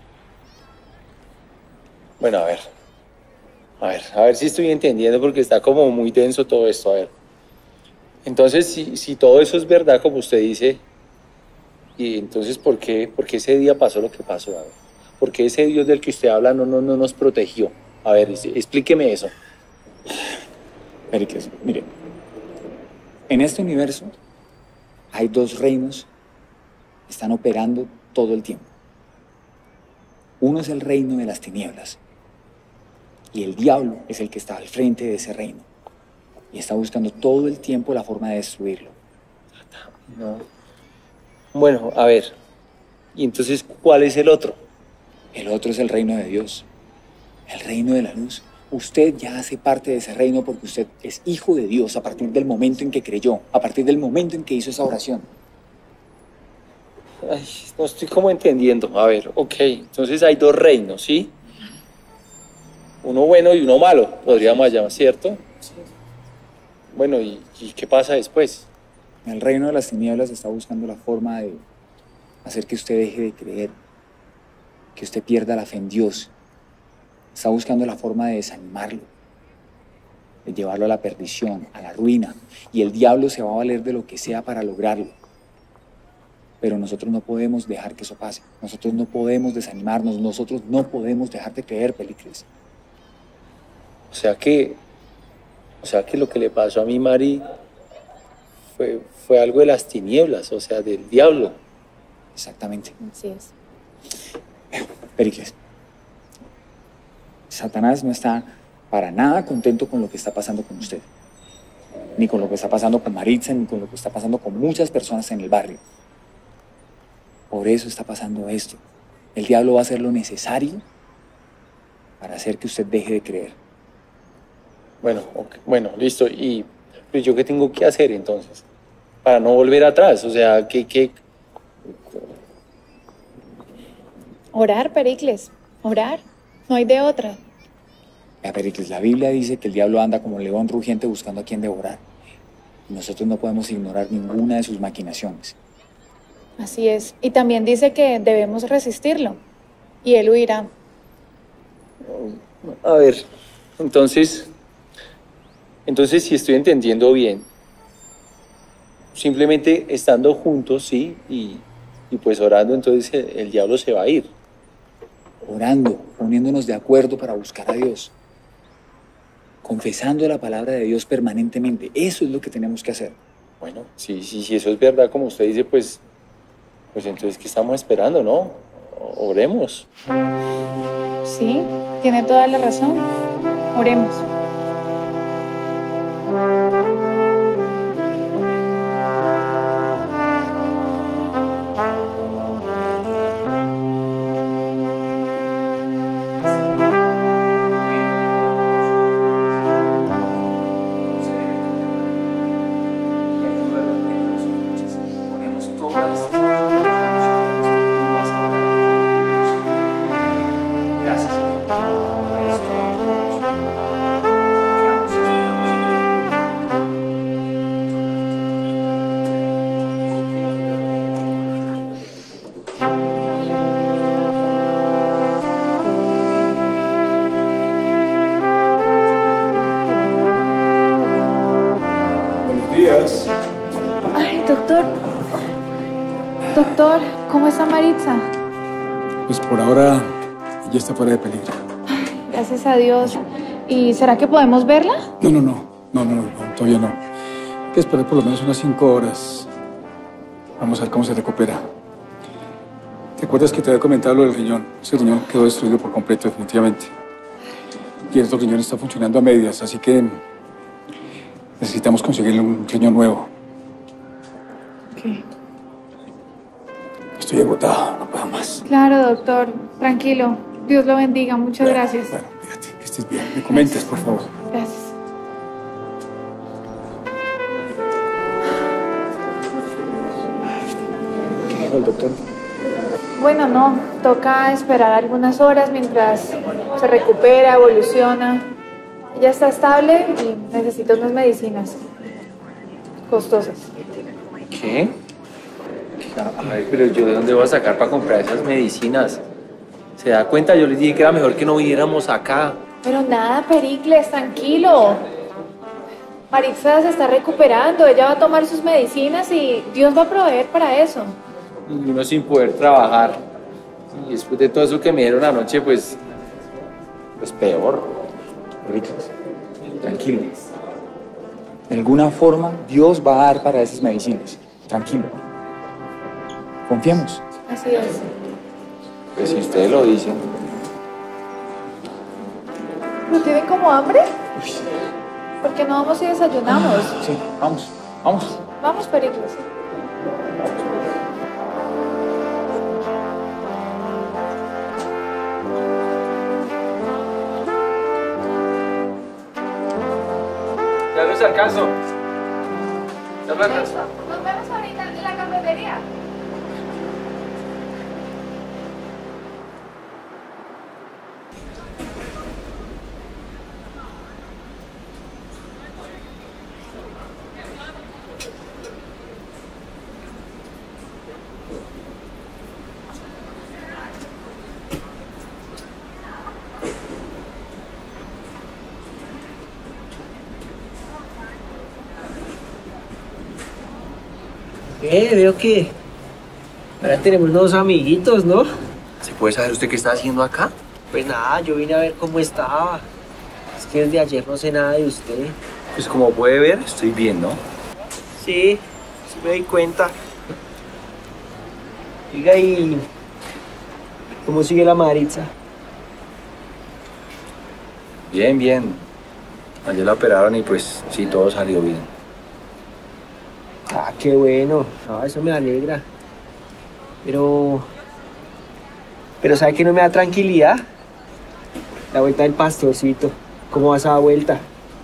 Bueno, a ver, a ver, a ver si estoy entendiendo porque está como muy denso todo esto, a ver. Entonces, si, si todo eso es verdad, como usted dice, y entonces, ¿por qué, por qué ese día pasó lo que pasó? A ver. ¿Por qué ese Dios del que usted habla no, no, no nos protegió? A ver, explíqueme eso. Pericles, mire, en este universo hay dos reinos que están operando todo el tiempo. Uno es el reino de las tinieblas y el diablo es el que está al frente de ese reino y está buscando todo el tiempo la forma de destruirlo. No. Bueno, a ver, ¿y entonces cuál es el otro? El otro es el reino de Dios, el reino de la luz. Usted ya hace parte de ese reino porque usted es hijo de Dios a partir del momento en que creyó, a partir del momento en que hizo esa oración. Ay, no estoy como entendiendo. A ver, ok, entonces hay dos reinos, ¿sí? Uno bueno y uno malo, podríamos llamar, ¿cierto? Sí. Bueno, ¿y, ¿y qué pasa después? El reino de las tinieblas está buscando la forma de hacer que usted deje de creer, que usted pierda la fe en Dios. Está buscando la forma de desanimarlo, de llevarlo a la perdición, a la ruina. Y el diablo se va a valer de lo que sea para lograrlo. Pero nosotros no podemos dejar que eso pase. Nosotros no podemos desanimarnos. Nosotros no podemos dejar de creer, Pericles. O sea que... O sea que lo que le pasó a mi Mari fue, fue algo de las tinieblas, o sea, del diablo. Exactamente. Así es. Pericles, Satanás no está para nada contento con lo que está pasando con usted. Ni con lo que está pasando con Maritza, ni con lo que está pasando con muchas personas en el barrio. Por eso está pasando esto. El diablo va a hacer lo necesario para hacer que usted deje de creer. Bueno, okay. Bueno, listo. ¿Y pues, yo qué tengo que hacer entonces? Para no volver atrás, o sea, ¿qué...? qué... Orar, Pericles, orar. No hay de otra. Ya, Pericles, la Biblia dice que el diablo anda como un león rugiente buscando a quien devorar. Y nosotros no podemos ignorar ninguna de sus maquinaciones. Así es. Y también dice que debemos resistirlo. Y él huirá. A ver, entonces... Entonces, si estoy entendiendo bien, simplemente estando juntos, sí, y, y pues orando, entonces el, el diablo se va a ir. Orando, poniéndonos de acuerdo para buscar a Dios. Confesando la palabra de Dios permanentemente. Eso es lo que tenemos que hacer. Bueno, si, si, si eso es verdad, como usted dice, pues, pues entonces, ¿qué estamos esperando, no? Oremos. Sí, tiene toda la razón. Oremos. Doctor, ¿cómo está Maritza? Pues por ahora ya está fuera de peligro. Ay, gracias a Dios. ¿Y será que podemos verla? No, no, no, no, no, no, todavía no. Hay que esperar por lo menos unas cinco horas. Vamos a ver cómo se recupera. ¿Te acuerdas que te había comentado lo del riñón? Ese riñón quedó destruido por completo, definitivamente. Y el otro riñón está funcionando a medias, así que necesitamos conseguirle un riñón nuevo. ¿Qué? Estoy agotado, no puedo más. Claro, doctor. Tranquilo. Dios lo bendiga. Muchas bueno, gracias. Bueno, fíjate, que estés bien. Me comentes, por favor. Gracias. ¿Qué dijo el doctor? Bueno, no. Toca esperar algunas horas mientras se recupera, evoluciona. Ella está estable y necesita unas medicinas costosas. ¿Qué? Ay, pero yo de dónde voy a sacar para comprar esas medicinas. ¿Se da cuenta? Yo les dije que era mejor que no viniéramos acá. Pero nada, Pericles, tranquilo. Maritza se está recuperando, ella va a tomar sus medicinas y Dios va a proveer para eso. Y uno sin poder trabajar. Y después de todo eso que me dieron anoche, pues, pues peor. Pericles, tranquilo. De alguna forma, Dios va a dar para esas medicinas. Tranquilo. Confiemos. Así es. Pues si ustedes lo dicen. ¿No tienen como hambre? ¿Por qué no vamos y desayunamos? Sí, vamos, vamos. Vamos, Pericles. Ya los alcanzo. Ya los alcanzo. Nos vemos ahorita en la cafetería. Eh, veo que ahora tenemos nuevos amiguitos, ¿no? ¿Se puede saber usted qué está haciendo acá? Pues nada, yo vine a ver cómo estaba. Es que desde ayer no sé nada de usted. Pues como puede ver, estoy bien, ¿no? Sí, sí me doy cuenta. Oiga, ¿y cómo sigue la Maritza? Bien, bien. Ayer la operaron y pues sí, todo salió bien. Ah, qué bueno. Ah, eso me alegra. Pero... Pero ¿sabe qué no me da tranquilidad? La vuelta del pastorcito. ¿Cómo va esa vuelta?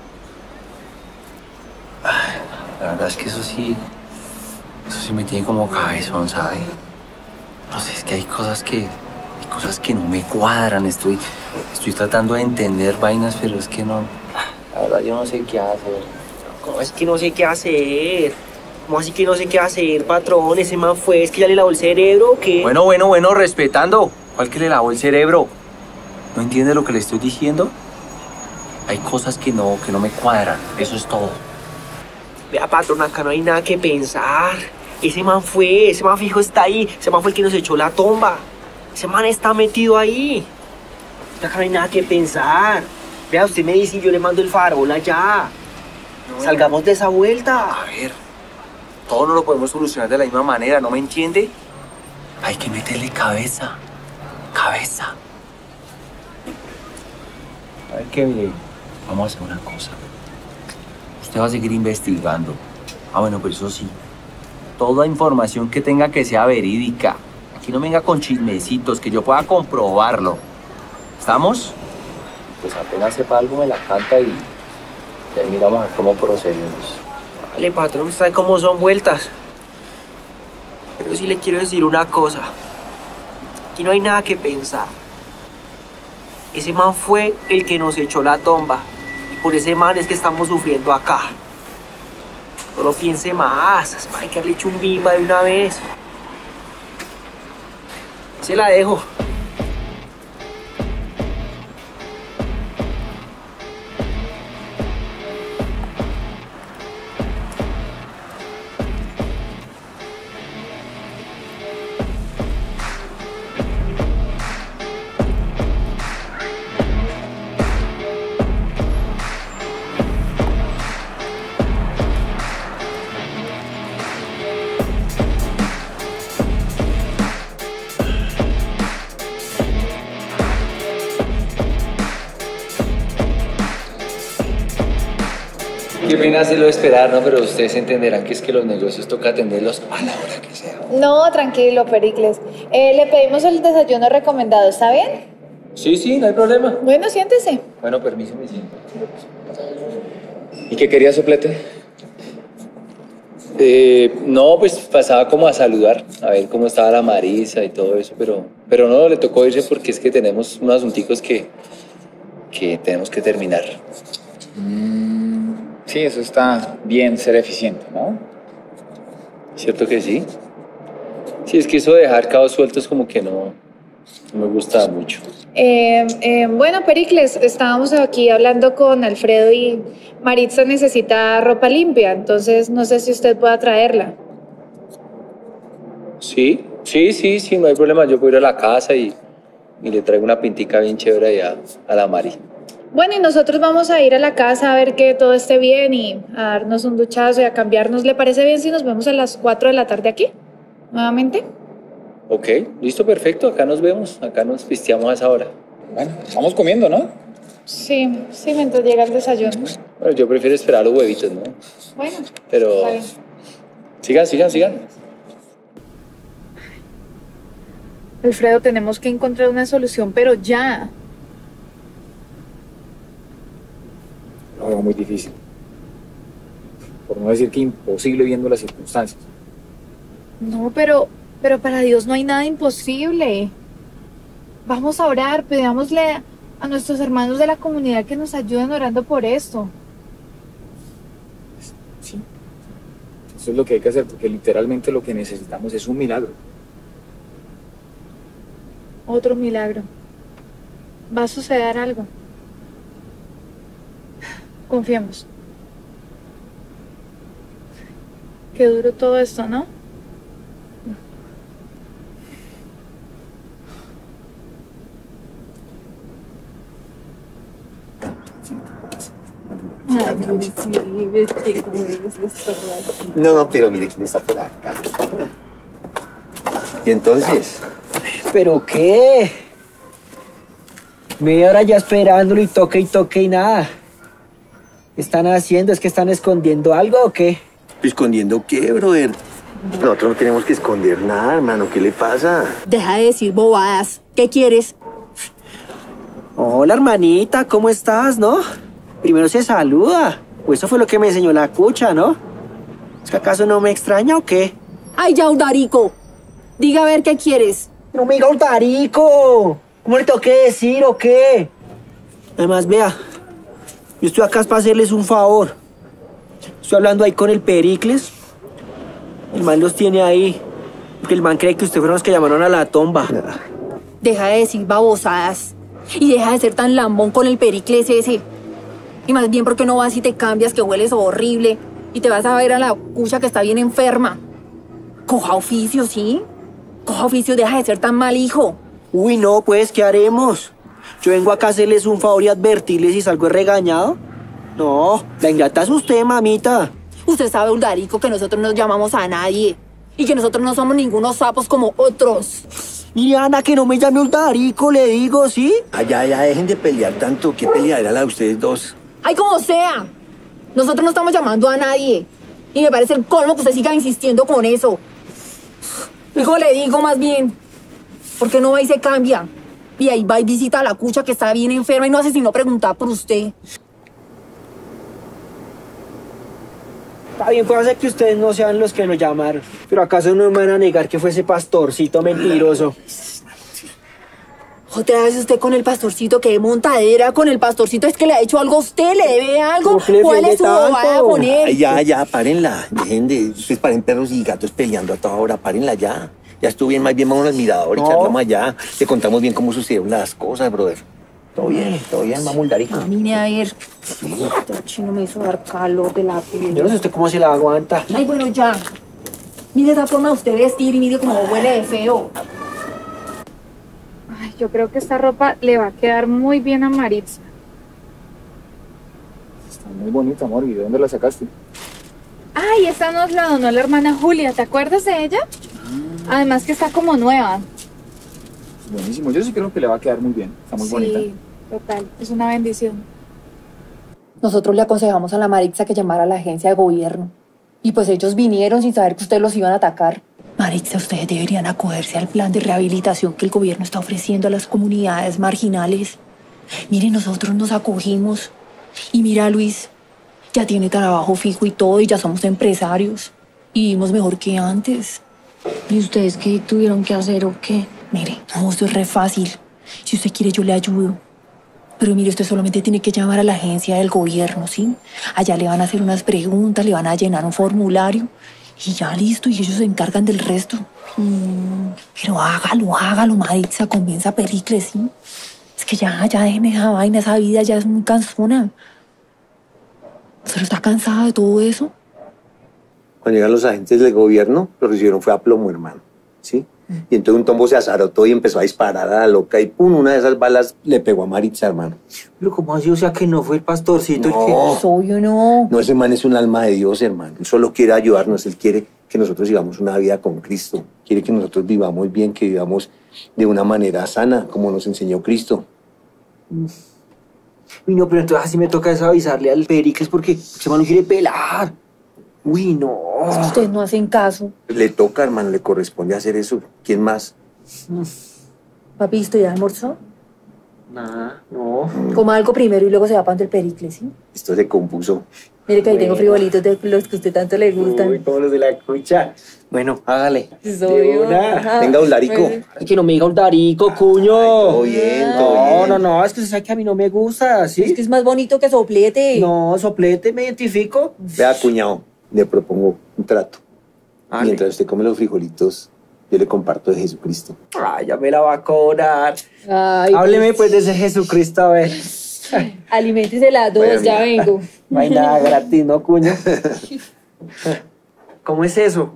La verdad es que eso sí... Eso sí me tiene como cabezón, ¿sabe? No sé, es que hay cosas que... Hay cosas que no me cuadran. Estoy... Estoy tratando de entender vainas, pero es que no... La verdad yo no sé qué hacer. ¿Cómo es que no sé qué hacer? ¿Cómo así que no sé qué hacer, patrón? Ese man fue, ¿es que ya le lavó el cerebro o qué? Bueno, bueno, bueno, respetando. ¿Cuál que le lavó el cerebro? ¿No entiende lo que le estoy diciendo? Hay cosas que no, que no me cuadran. Eso es todo. Vea, patrón, acá no hay nada que pensar. Ese man fue, ese man fijo está ahí. Ese man fue el que nos echó la tomba. Ese man está metido ahí. Acá no hay nada que pensar. Vea, usted me dice y yo le mando el farol allá. No, salgamos de esa vuelta. A ver, todo no lo podemos solucionar de la misma manera, ¿no me entiende? Hay que meterle cabeza. Cabeza. A ver, Kevin, vamos a hacer una cosa. Usted va a seguir investigando. Ah, bueno, pero eso sí. Toda información que tenga que sea verídica. Aquí no venga con chismecitos, que yo pueda comprobarlo. ¿Estamos? Pues apenas sepa algo me la canta y ya miramos a ver cómo procedemos. Vale, patrón, ¿sabe cómo son vueltas? Pero sí le quiero decir una cosa. Aquí no hay nada que pensar. Ese man fue el que nos echó la tomba. Y por ese man es que estamos sufriendo acá. No lo piense más. Hay que haberle hecho un bimba de una vez. Se la dejo. Qué pena hacerlo esperar, ¿no? Pero ustedes entenderán que es que los negocios toca atenderlos a la hora que sea. No, tranquilo, Pericles. Eh, le pedimos el desayuno recomendado, ¿está bien? Sí, sí, no hay problema. Bueno, siéntese. Bueno, permiso, me siento. ¿Y qué quería, soplete? Eh, no, pues pasaba como a saludar, a ver cómo estaba la Marisa y todo eso, pero, pero no, le tocó irse porque es que tenemos unos asunticos que, que tenemos que terminar. Mm, sí, eso está bien, ser eficiente, ¿no? ¿Cierto que sí? Sí, es que eso de dejar cabos sueltos como que no, no me gusta mucho. Eh, eh, bueno, Pericles, estábamos aquí hablando con Alfredo y Maritza necesita ropa limpia, entonces no sé si usted pueda traerla. Sí, Sí, sí, sí, no hay problema. Yo puedo ir a la casa y, y le traigo una pintica bien chévere allá a la Mari. Bueno, y nosotros vamos a ir a la casa a ver que todo esté bien y a darnos un duchazo y a cambiarnos. ¿Le parece bien si nos vemos a las cuatro de la tarde aquí? ¿Nuevamente? Ok, listo, perfecto. Acá nos vemos. Acá nos pisteamos a esa hora. Bueno, estamos comiendo, ¿no? Sí, sí, mientras llega el desayuno. Bueno, yo prefiero esperar los huevitos, ¿no? Bueno, Pero... está bien. Sigan, sigan, sigan. Alfredo, tenemos que encontrar una solución, pero ya. Lo veo muy difícil. Por no decir que imposible viendo las circunstancias. No, pero, pero para Dios no hay nada imposible. Vamos a orar, pidámosle a nuestros hermanos de la comunidad que nos ayuden orando por esto. Sí. Eso es lo que hay que hacer, porque literalmente lo que necesitamos es un milagro. Otro milagro. Va a suceder algo. Confiemos. Qué duro todo esto, ¿no? No, no, pero mire quién está por acá. Y entonces, ¿Pero qué? Media hora ya esperándolo y toque y toque y nada. ¿Qué están haciendo? ¿Es que están escondiendo algo o qué? ¿escondiendo qué, brother? Nosotros no tenemos que esconder nada, hermano. ¿Qué le pasa? Deja de decir bobadas. ¿Qué quieres? Hola, hermanita, ¿cómo estás, no? Primero se saluda. Pues eso fue lo que me enseñó la cucha, ¿no? ¿Es que acaso no me extraña o qué? Ay, ya, Udarico. Diga a ver qué quieres. No me diga Udarico. ¿Cómo le tengo que decir o qué? Además, vea, yo estoy acá para hacerles un favor. Estoy hablando ahí con el Pericles. El man los tiene ahí. Porque el man cree que ustedes fueron los que llamaron a la tomba. Deja de decir babosadas. Y deja de ser tan lambón con el Pericles ese. Y más bien, ¿por qué no vas y te cambias, que hueles horrible? Y te vas a ver a la cucha que está bien enferma. Coja oficio, ¿sí? Coja oficio, deja de ser tan mal hijo. Uy, no, pues, ¿qué haremos? Yo vengo acá a hacerles un favor y advertirles si salgo regañado. No, la ingrata es usted, mamita. Usted sabe, Udarico, que nosotros no llamamos a nadie. Y que nosotros no somos ningunos sapos como otros. Mire, Ana, que no me llame Udarico, le digo, ¿sí? Ah, ya, ya, dejen de pelear tanto. ¿Qué pelea era la de ustedes dos? Ay, como sea. Nosotros no estamos llamando a nadie. Y me parece el colmo que usted siga insistiendo con eso. Hijo, le digo más bien. ¿Por qué no va y se cambia? Y ahí va y visita a la cucha que está bien enferma y no hace sino preguntar por usted. Está bien, puede ser que ustedes no sean los que lo llamaron. Pero ¿acaso no me van a negar que fue ese pastorcito mentiroso? Otra vez usted con el pastorcito, que montadera con el pastorcito. ¿Es que le ha hecho algo a usted? ¿Le debe algo? ¿Cuál es su bobada con él? Ay, ya, ya, párenla. Dejen de... Ustedes paren perros y gatos peleando a toda hora. Párenla ya. Ya estuvo bien, más bien vamos al mirador y No. charlamos allá. Le contamos bien cómo sucedieron las cosas, brother. Todo bien, todo bien, vamos al Darico. Ah, vine a ver. Este chino me hizo dar calor de la piel. Yo no sé usted cómo se la aguanta. Ay, bueno, ya. Mire esa forma de usted vestir y mire cómo huele de feo. Ay, yo creo que esta ropa le va a quedar muy bien a Maritza. Está muy bonita, amor. ¿Y de dónde la sacaste? Ay, esta nos la donó la hermana Julia. ¿Te acuerdas de ella? Además que está como nueva. Buenísimo. Yo sí creo que le va a quedar muy bien. Está muy bonita. Sí, total. Es una bendición. Nosotros le aconsejamos a la Maritza que llamara a la agencia de gobierno. Y pues ellos vinieron sin saber que ustedes los iban a atacar. Maritza, ustedes deberían acogerse al plan de rehabilitación que el gobierno está ofreciendo a las comunidades marginales. Miren, nosotros nos acogimos. Y mira, Luis, ya tiene trabajo fijo y todo, y ya somos empresarios. Y vivimos mejor que antes. ¿Y ustedes qué tuvieron que hacer o qué? Mire, no, esto es re fácil. Si usted quiere, yo le ayudo. Pero mire, usted solamente tiene que llamar a la agencia del gobierno, ¿sí? Allá le van a hacer unas preguntas, le van a llenar un formulario y ya listo, y ellos se encargan del resto. Mm, pero hágalo, hágalo, Maritza, convenza a Pericles, ¿sí? Es que ya, ya déjeme esa vaina, esa vida ya es muy cansona. ¿Pero está cansada de todo eso? Cuando llegan los agentes del gobierno, lo recibieron fue a plomo, hermano. ¿Sí? Y entonces un tombo se azarotó y empezó a disparar a la loca y pum, una de esas balas le pegó a Maritza, hermano. Pero ¿cómo así? O sea, que no fue el pastorcito No. el que... Obvio no. No, ese man es un alma de Dios, hermano. Él solo quiere ayudarnos, él quiere que nosotros vivamos una vida con Cristo. Quiere que nosotros vivamos bien, que vivamos de una manera sana, como nos enseñó Cristo. Uy, no, pero entonces así me toca es avisarle al Pericles porque ese man no quiere pelar. Uy, no. Es que ustedes no hacen caso. Le toca, hermano, le corresponde hacer eso. ¿Quién más? Papito, ¿ya almorzó? Nada, no. Coma algo primero y luego se va para el Pericles, ¿sí? Esto se compuso. Mire que ahí tengo Bueno. frijolitos de los que a usted tanto le gustan. Uy, cómo los de la cucha. Bueno, hágale. Es De obvio. una. Ajá. Venga, un larico. Pues, Ay, que no me diga un darico, cuño. Todo bien, todo No, bien. no, no, es que usted sabe que a mí no me gusta, ¿sí? Es que es más bonito que soplete. No, soplete, me identifico. Vea, cuñado, le propongo un trato. Vale. Mientras usted come los frijolitos, yo le comparto de Jesucristo. Ay, ya me la va a cobrar. Ay, Hábleme pues de ese Jesucristo, a ver. aliméntese las dos, Bueno, ya mira. vengo. No hay nada gratis, ¿no, cuño? ¿Cómo es eso?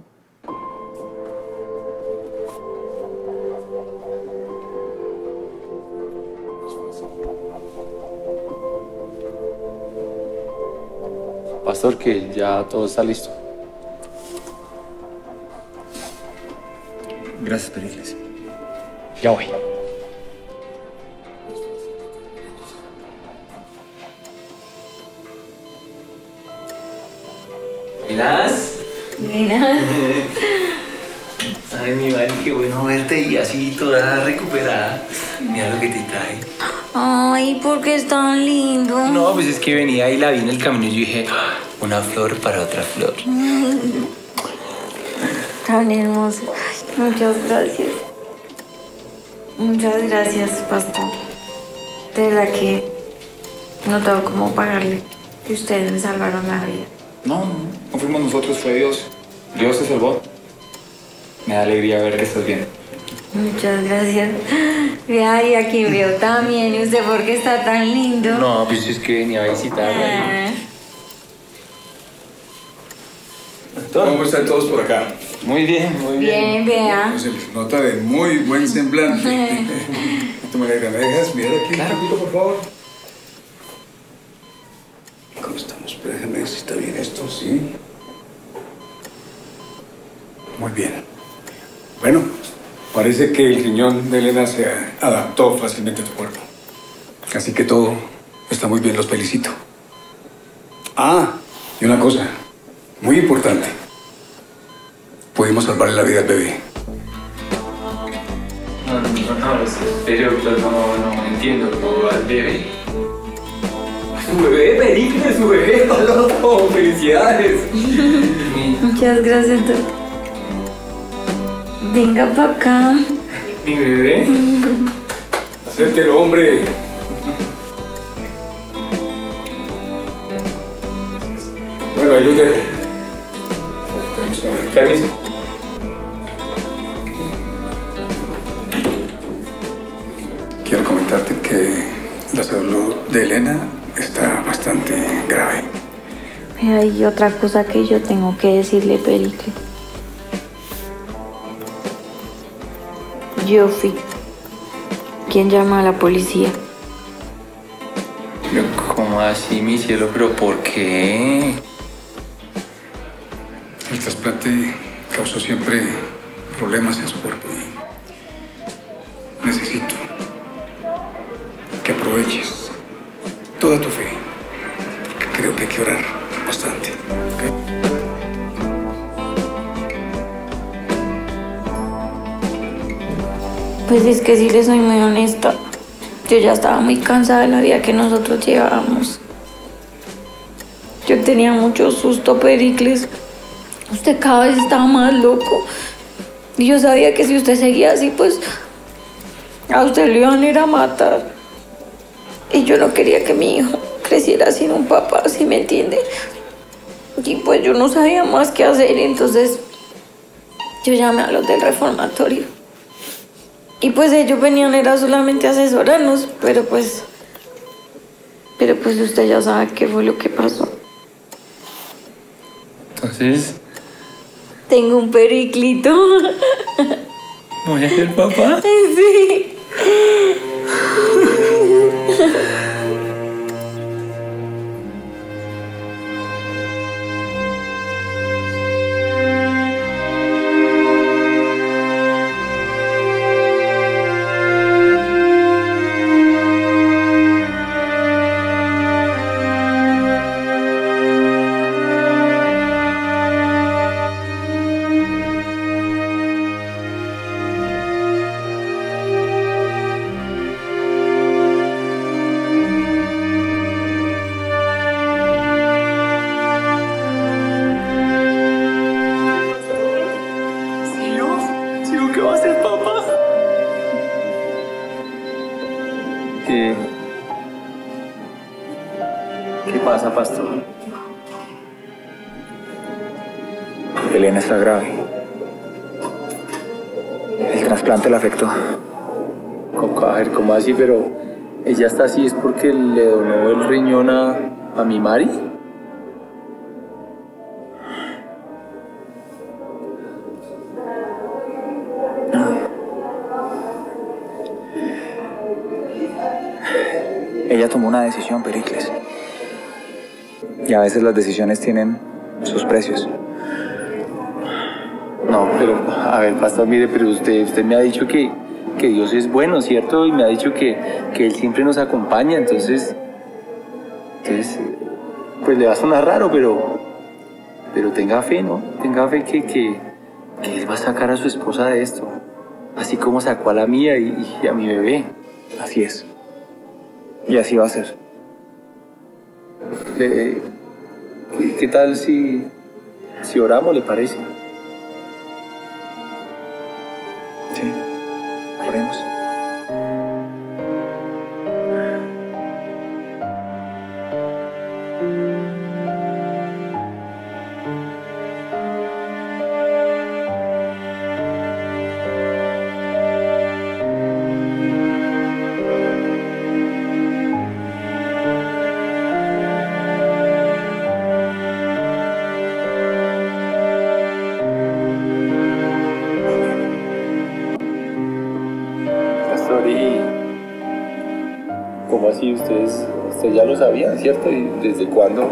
Pastor, que ya todo está listo. Gracias, Pericles. Ya voy. ¿Miras? Mira. Ay, mi Mari, qué bueno verte y así toda recuperada. Mira lo que te trae. Ay, ¿por qué es tan lindo? No, pues es que venía y la vi en el camino y yo dije, "Ah, una flor para otra flor". Tan hermoso. Ay, muchas gracias. Muchas gracias, pastor. De verdad que no tengo cómo pagarle que ustedes me salvaron la vida. No, no fuimos nosotros, fue Dios. Dios te salvó. Me da alegría ver que estás bien. Muchas gracias. Vea, y aquí veo también. ¿Y usted por qué está tan lindo? No, pues es que venía a visitarla. Ah. ¿Cómo están todos por acá? Muy bien, muy Bien, vea. Se les nota de muy buen semblante. ¿Tú me alegra? ¿Me dejas mirar aquí un poquito, por favor? ¿Cómo estamos? Pero déjame ver si está bien esto, ¿sí? Muy bien. Bueno, parece que el riñón de Elena se adaptó fácilmente a tu cuerpo. Así que todo está muy bien, los felicito. Ah, y una cosa muy importante. Pudimos salvarle la vida al bebé. No, no, no, no, pero pues, no, no entiendo. ¿Cómo va el bebé? Su bebé, Pericles, su bebé, está loco. Felicidades. Muchas gracias, doctor. Venga para acá. Mi bebé. Acérquelo, hombre. Bueno, ahí lo dejo. Permiso. Quiero comentarte que la salud de Elena está bastante grave. Hay otra cosa que yo tengo que decirle, Pericles. Yo fui quien llama a la policía. Pero, ¿cómo así, mi cielo? ¿Pero por qué? El trasplante causó siempre problemas en su cuerpo y necesito que aproveches toda tu fe, porque creo que hay que orar bastante. ¿Ok? Pues es que si le soy muy honesta, yo ya estaba muy cansada de la vida que nosotros llevábamos. Yo tenía mucho susto, Pericles. Usted cada vez estaba más loco. Y yo sabía que si usted seguía así, pues a usted lo iban a ir a matar. Y yo no quería que mi hijo creciera sin un papá, ¿sí me entiende? Y pues yo no sabía más qué hacer, entonces yo llamé a los del reformatorio. Y pues ellos venían, era solamente a asesorarnos, pero pues... Pero pues usted ya sabe qué fue lo que pasó. Entonces, Tengo un periclito. ¿Voy a ser papá? Sí. ¿Qué, ¿Qué pasa, pastor? Elena está grave. El trasplante la afectó. ¿Cómo, a ver, ¿cómo así? Pero ella está así es porque le donó el riñón a, a mi Mari. Ella tomó una decisión, Pericles. Y a veces las decisiones tienen sus precios. No, pero, a ver, pastor, mire, pero usted, usted me ha dicho que, que Dios es bueno, ¿cierto? Y me ha dicho que, que Él siempre nos acompaña, entonces... Entonces, pues le va a sonar raro, pero... Pero tenga fe, ¿no? Tenga fe que, que, que Él va a sacar a su esposa de esto. Así como sacó a la mía y, y a mi bebé. Así es. Y así va a ser. Eh, ¿qué, ¿Qué tal si, si oramos, le parece? Sí, oremos. ¿Cómo así? Ustedes, ustedes ya lo sabían, ¿cierto? ¿Y desde cuándo?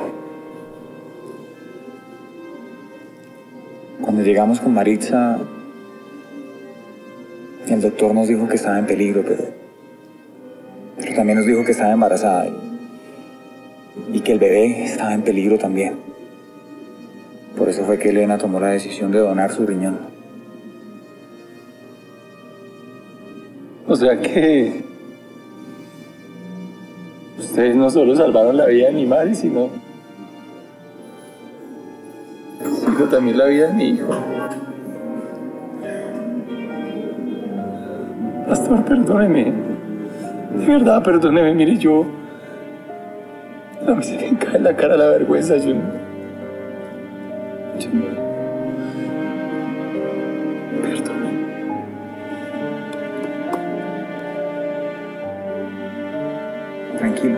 Cuando llegamos con Maritza, el doctor nos dijo que estaba en peligro, pero, pero también nos dijo que estaba embarazada y, y que el bebé estaba en peligro también. Por eso fue que Elena tomó la decisión de donar su riñón. O sea que... Ustedes no solo salvaron la vida de mi madre, sino... sino también la vida de mi hijo. Pastor, perdóneme. De verdad, perdóneme. Mire, yo... A mí se me cae en la cara la vergüenza. Yo... yo... Perdóneme. Tranquilo.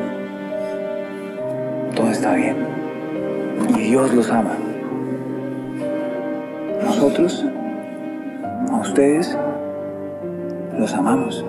Todo está bien. Y Dios los ama. Nosotros, a ustedes, los amamos.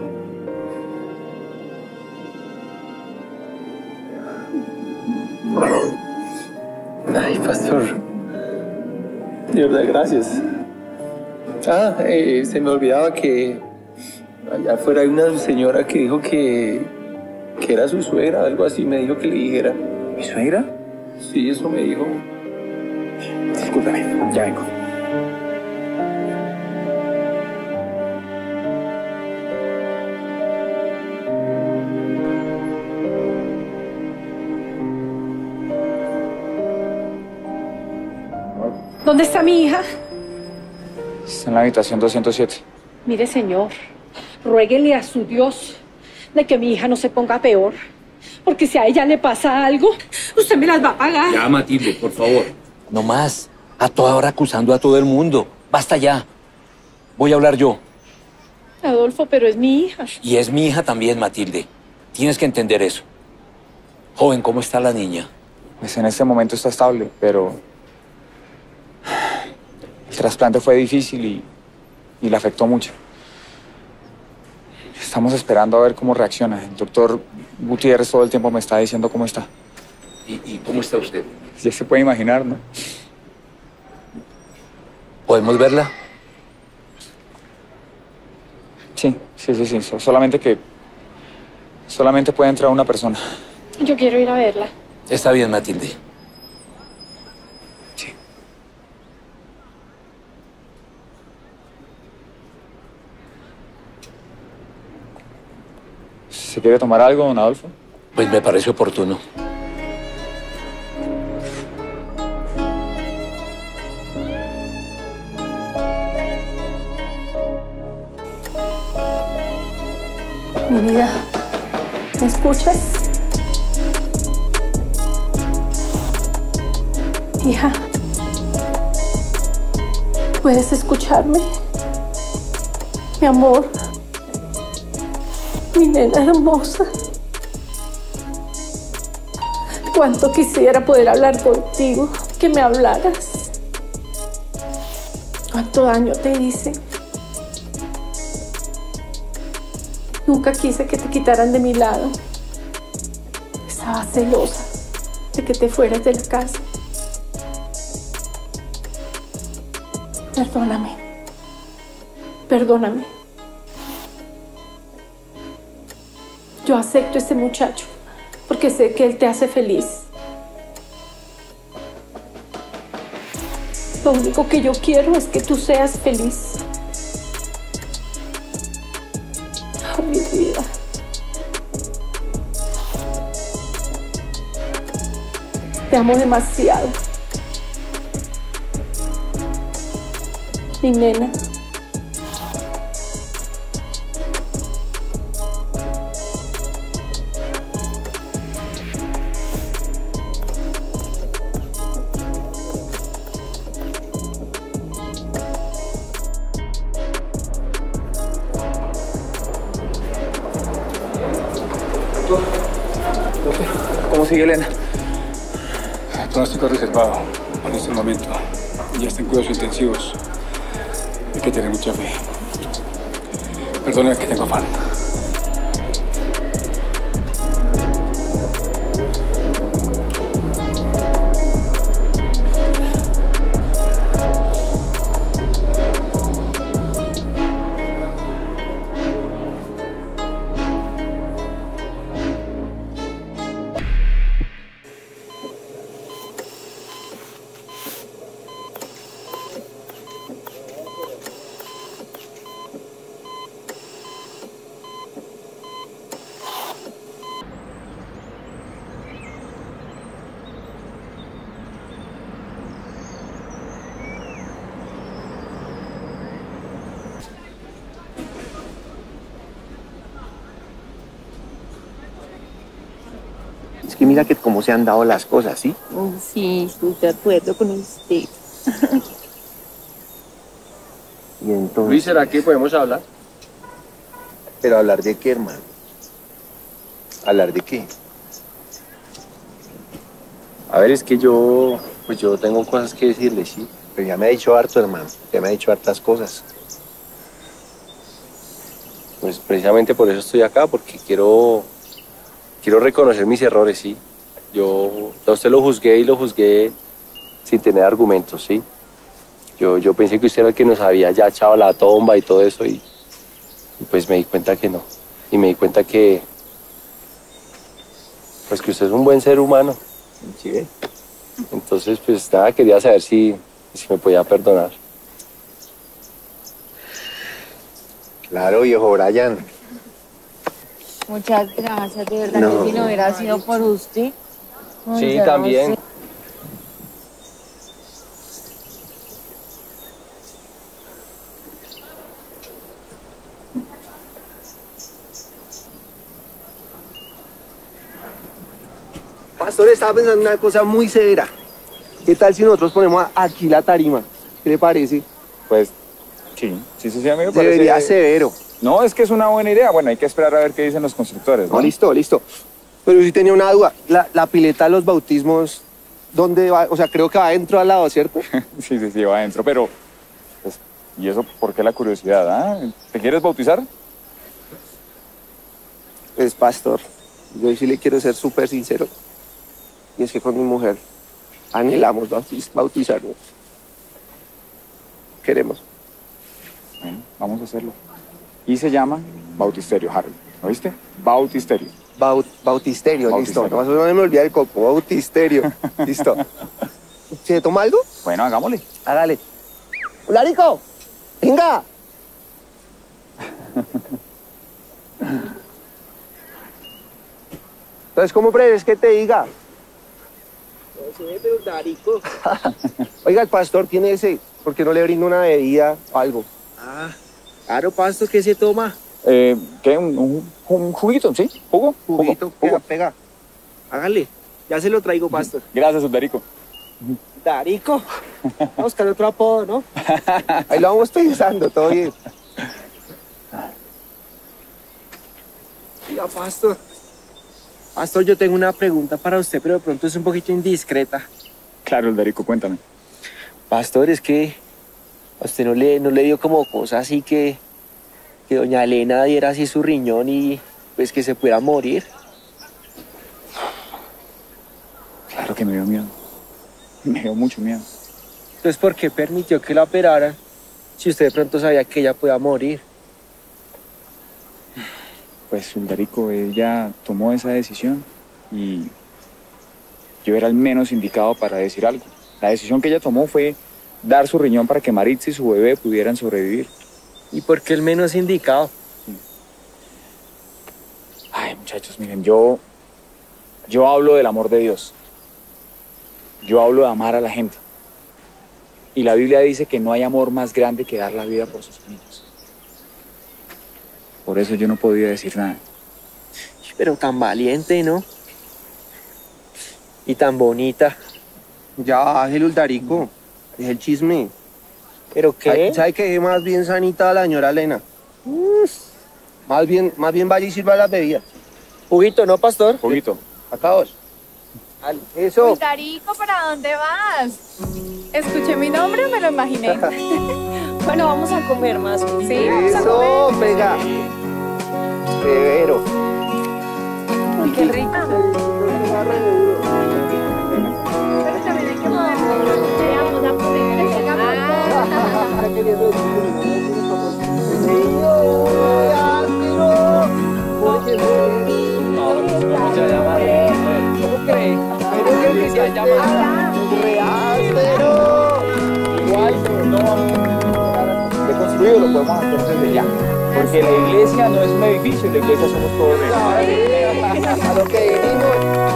Ay, pastor. De verdad, gracias. Ah, eh, se me olvidaba que allá afuera hay una señora que dijo que, que era su suegra, algo así, me dijo que le dijera. ¿Mi suegra? Sí, eso me dijo. Discúlpame, ya vengo. ¿Dónde está mi hija? Está en la habitación doscientos siete. Mire, señor, ruéguele a su Dios de que mi hija no se ponga peor. Porque si a ella le pasa algo, usted me las va a pagar. Ya, Matilde, por favor. No más. A toda hora acusando a todo el mundo. Basta ya. Voy a hablar yo. Adolfo, pero es mi hija. Y es mi hija también, Matilde. Tienes que entender eso. Joven, ¿cómo está la niña? Pues en este momento está estable, pero... el trasplante fue difícil y, y le afectó mucho. Estamos esperando a ver cómo reacciona. El doctor Gutiérrez todo el tiempo me está diciendo cómo está. ¿Y, y cómo está usted? Ya se puede imaginar, ¿no? ¿Podemos verla? Sí, sí, sí, sí. So- solamente que... Solamente puede entrar una persona. Yo quiero ir a verla. Está bien, Matilde. ¿Se quiere tomar algo, don Adolfo? Pues me parece oportuno. Mi vida, ¿me escuchas? Hija, ¿puedes escucharme? Mi amor, mi nena hermosa. Cuánto quisiera poder hablar contigo, que me hablaras. Cuánto daño te hice. Nunca quise que te quitaran de mi lado. Estaba celosa de que te fueras de la casa. Perdóname. Perdóname. Yo acepto a este muchacho porque sé que él te hace feliz. Lo único que yo quiero es que tú seas feliz. Oh, mi vida. Te amo demasiado. Mi nena. ¿Cómo sigue Elena? Pronóstico reservado en este momento. Ya está en cuidados intensivos. Hay que tener mucha fe. Perdona que tengo afán. Es que mira que cómo se han dado las cosas, ¿sí? Sí, estoy de acuerdo con usted. Y entonces... Luis, ¿será que podemos hablar? ¿Pero hablar de qué, hermano? ¿Hablar de qué? A ver, es que yo, pues yo tengo cosas que decirle, sí. Pero ya me ha dicho harto, hermano. Ya me ha dicho hartas cosas. Pues precisamente por eso estoy acá, porque quiero, quiero reconocer mis errores, sí. Yo a usted lo juzgué y lo juzgué sin tener argumentos, sí. Yo, yo pensé que usted era el que nos había ya echado la tomba y todo eso, y, y pues me di cuenta que no. Y me di cuenta que, pues que usted es un buen ser humano. Sí. Entonces, pues nada, quería saber si, si me podía perdonar. Claro, viejo Brian. Muchas gracias, de verdad No. que si no hubiera sido por usted. ay, Sí, ya no también. sé. Pastor, estaba pensando en una cosa muy severa. ¿Qué tal si nosotros ponemos aquí la tarima? ¿Qué le parece? Pues, sí, sí, sí, sí, a mí me parece... Debería severo. No, es que es una buena idea. Bueno, hay que esperar a ver qué dicen los constructores, ¿no? No, listo, listo. Pero sí tenía una duda. La, la pileta de los bautismos, ¿dónde va? O sea, creo que va adentro al lado, ¿cierto? Sí, sí, sí, va adentro, pero... pues, ¿y eso por qué la curiosidad, ah? ¿Te quieres bautizar? Pues, pastor, yo sí le quiero ser súper sincero. Y es que con mi mujer anhelamos bautiz- bautizarnos. Queremos. Bueno, vamos a hacerlo. Y se llama Bautisterio, Harry. ¿Oíste? Bautisterio. Baut Bautisterio, Bautisterio. listo. No, no me olvida el copo. Bautisterio. Listo. ¿Se toma algo? Bueno, hagámosle. Hágale. ¡Larico! ¡Venga! Entonces, ¿cómo prefieres que te diga? Oiga, el pastor tiene ese. ¿Por qué no le brinda una bebida o algo? Ah, claro, pastor, ¿qué se toma? Eh, ¿Qué? ¿Un, un, un juguito? ¿Sí? ¿Jugo? Juguito, Jugo. Jugo. pega, pega. Hágale, ya se lo traigo, pastor. Gracias, Darico. Darico. Vamos a buscar otro apodo, ¿no? Ahí lo vamos pensando, todo bien. Oiga, pastor. Pastor, yo tengo una pregunta para usted, pero de pronto es un poquito indiscreta. Claro, Darico, cuéntame. Pastor, es que a usted no le, no le dio como cosa así que, que doña Elena diera así su riñón y pues que se pudiera morir. Claro que me dio miedo. Me dio mucho miedo. Entonces, ¿por qué permitió que la operaran si usted de pronto sabía que ella podía morir? Pues, Darico, ella tomó esa decisión y yo era el menos indicado para decir algo. La decisión que ella tomó fue dar su riñón para que Maritza y su bebé pudieran sobrevivir. ¿Y por qué el menos indicado? Ay, muchachos, miren, yo, yo hablo del amor de Dios. Yo hablo de amar a la gente. Y la Biblia dice que no hay amor más grande que dar la vida por sus amigos. Por eso yo no podía decir nada. Pero tan valiente, ¿no? Y tan bonita. Ya, Ángel Darico. Es el chisme. ¿Pero qué? ¿Sabe qué? Más bien sanita la señora Elena. Uf. Más bien, más bien vaya y sirva las bebidas. Juguito, ¿no, pastor? Juguito. Acá dos. Eso. Uy, Darico, ¿para dónde vas? ¿Escuché mi nombre o me lo imaginé? Bueno, vamos a comer más. Sí, vamos a Eso, comer. pega. Severo. Uy, qué rico. Reconstruido lo podemos hacer desde ya. Porque la iglesia no es un edificio, la iglesia somos todos. A lo que dijimos.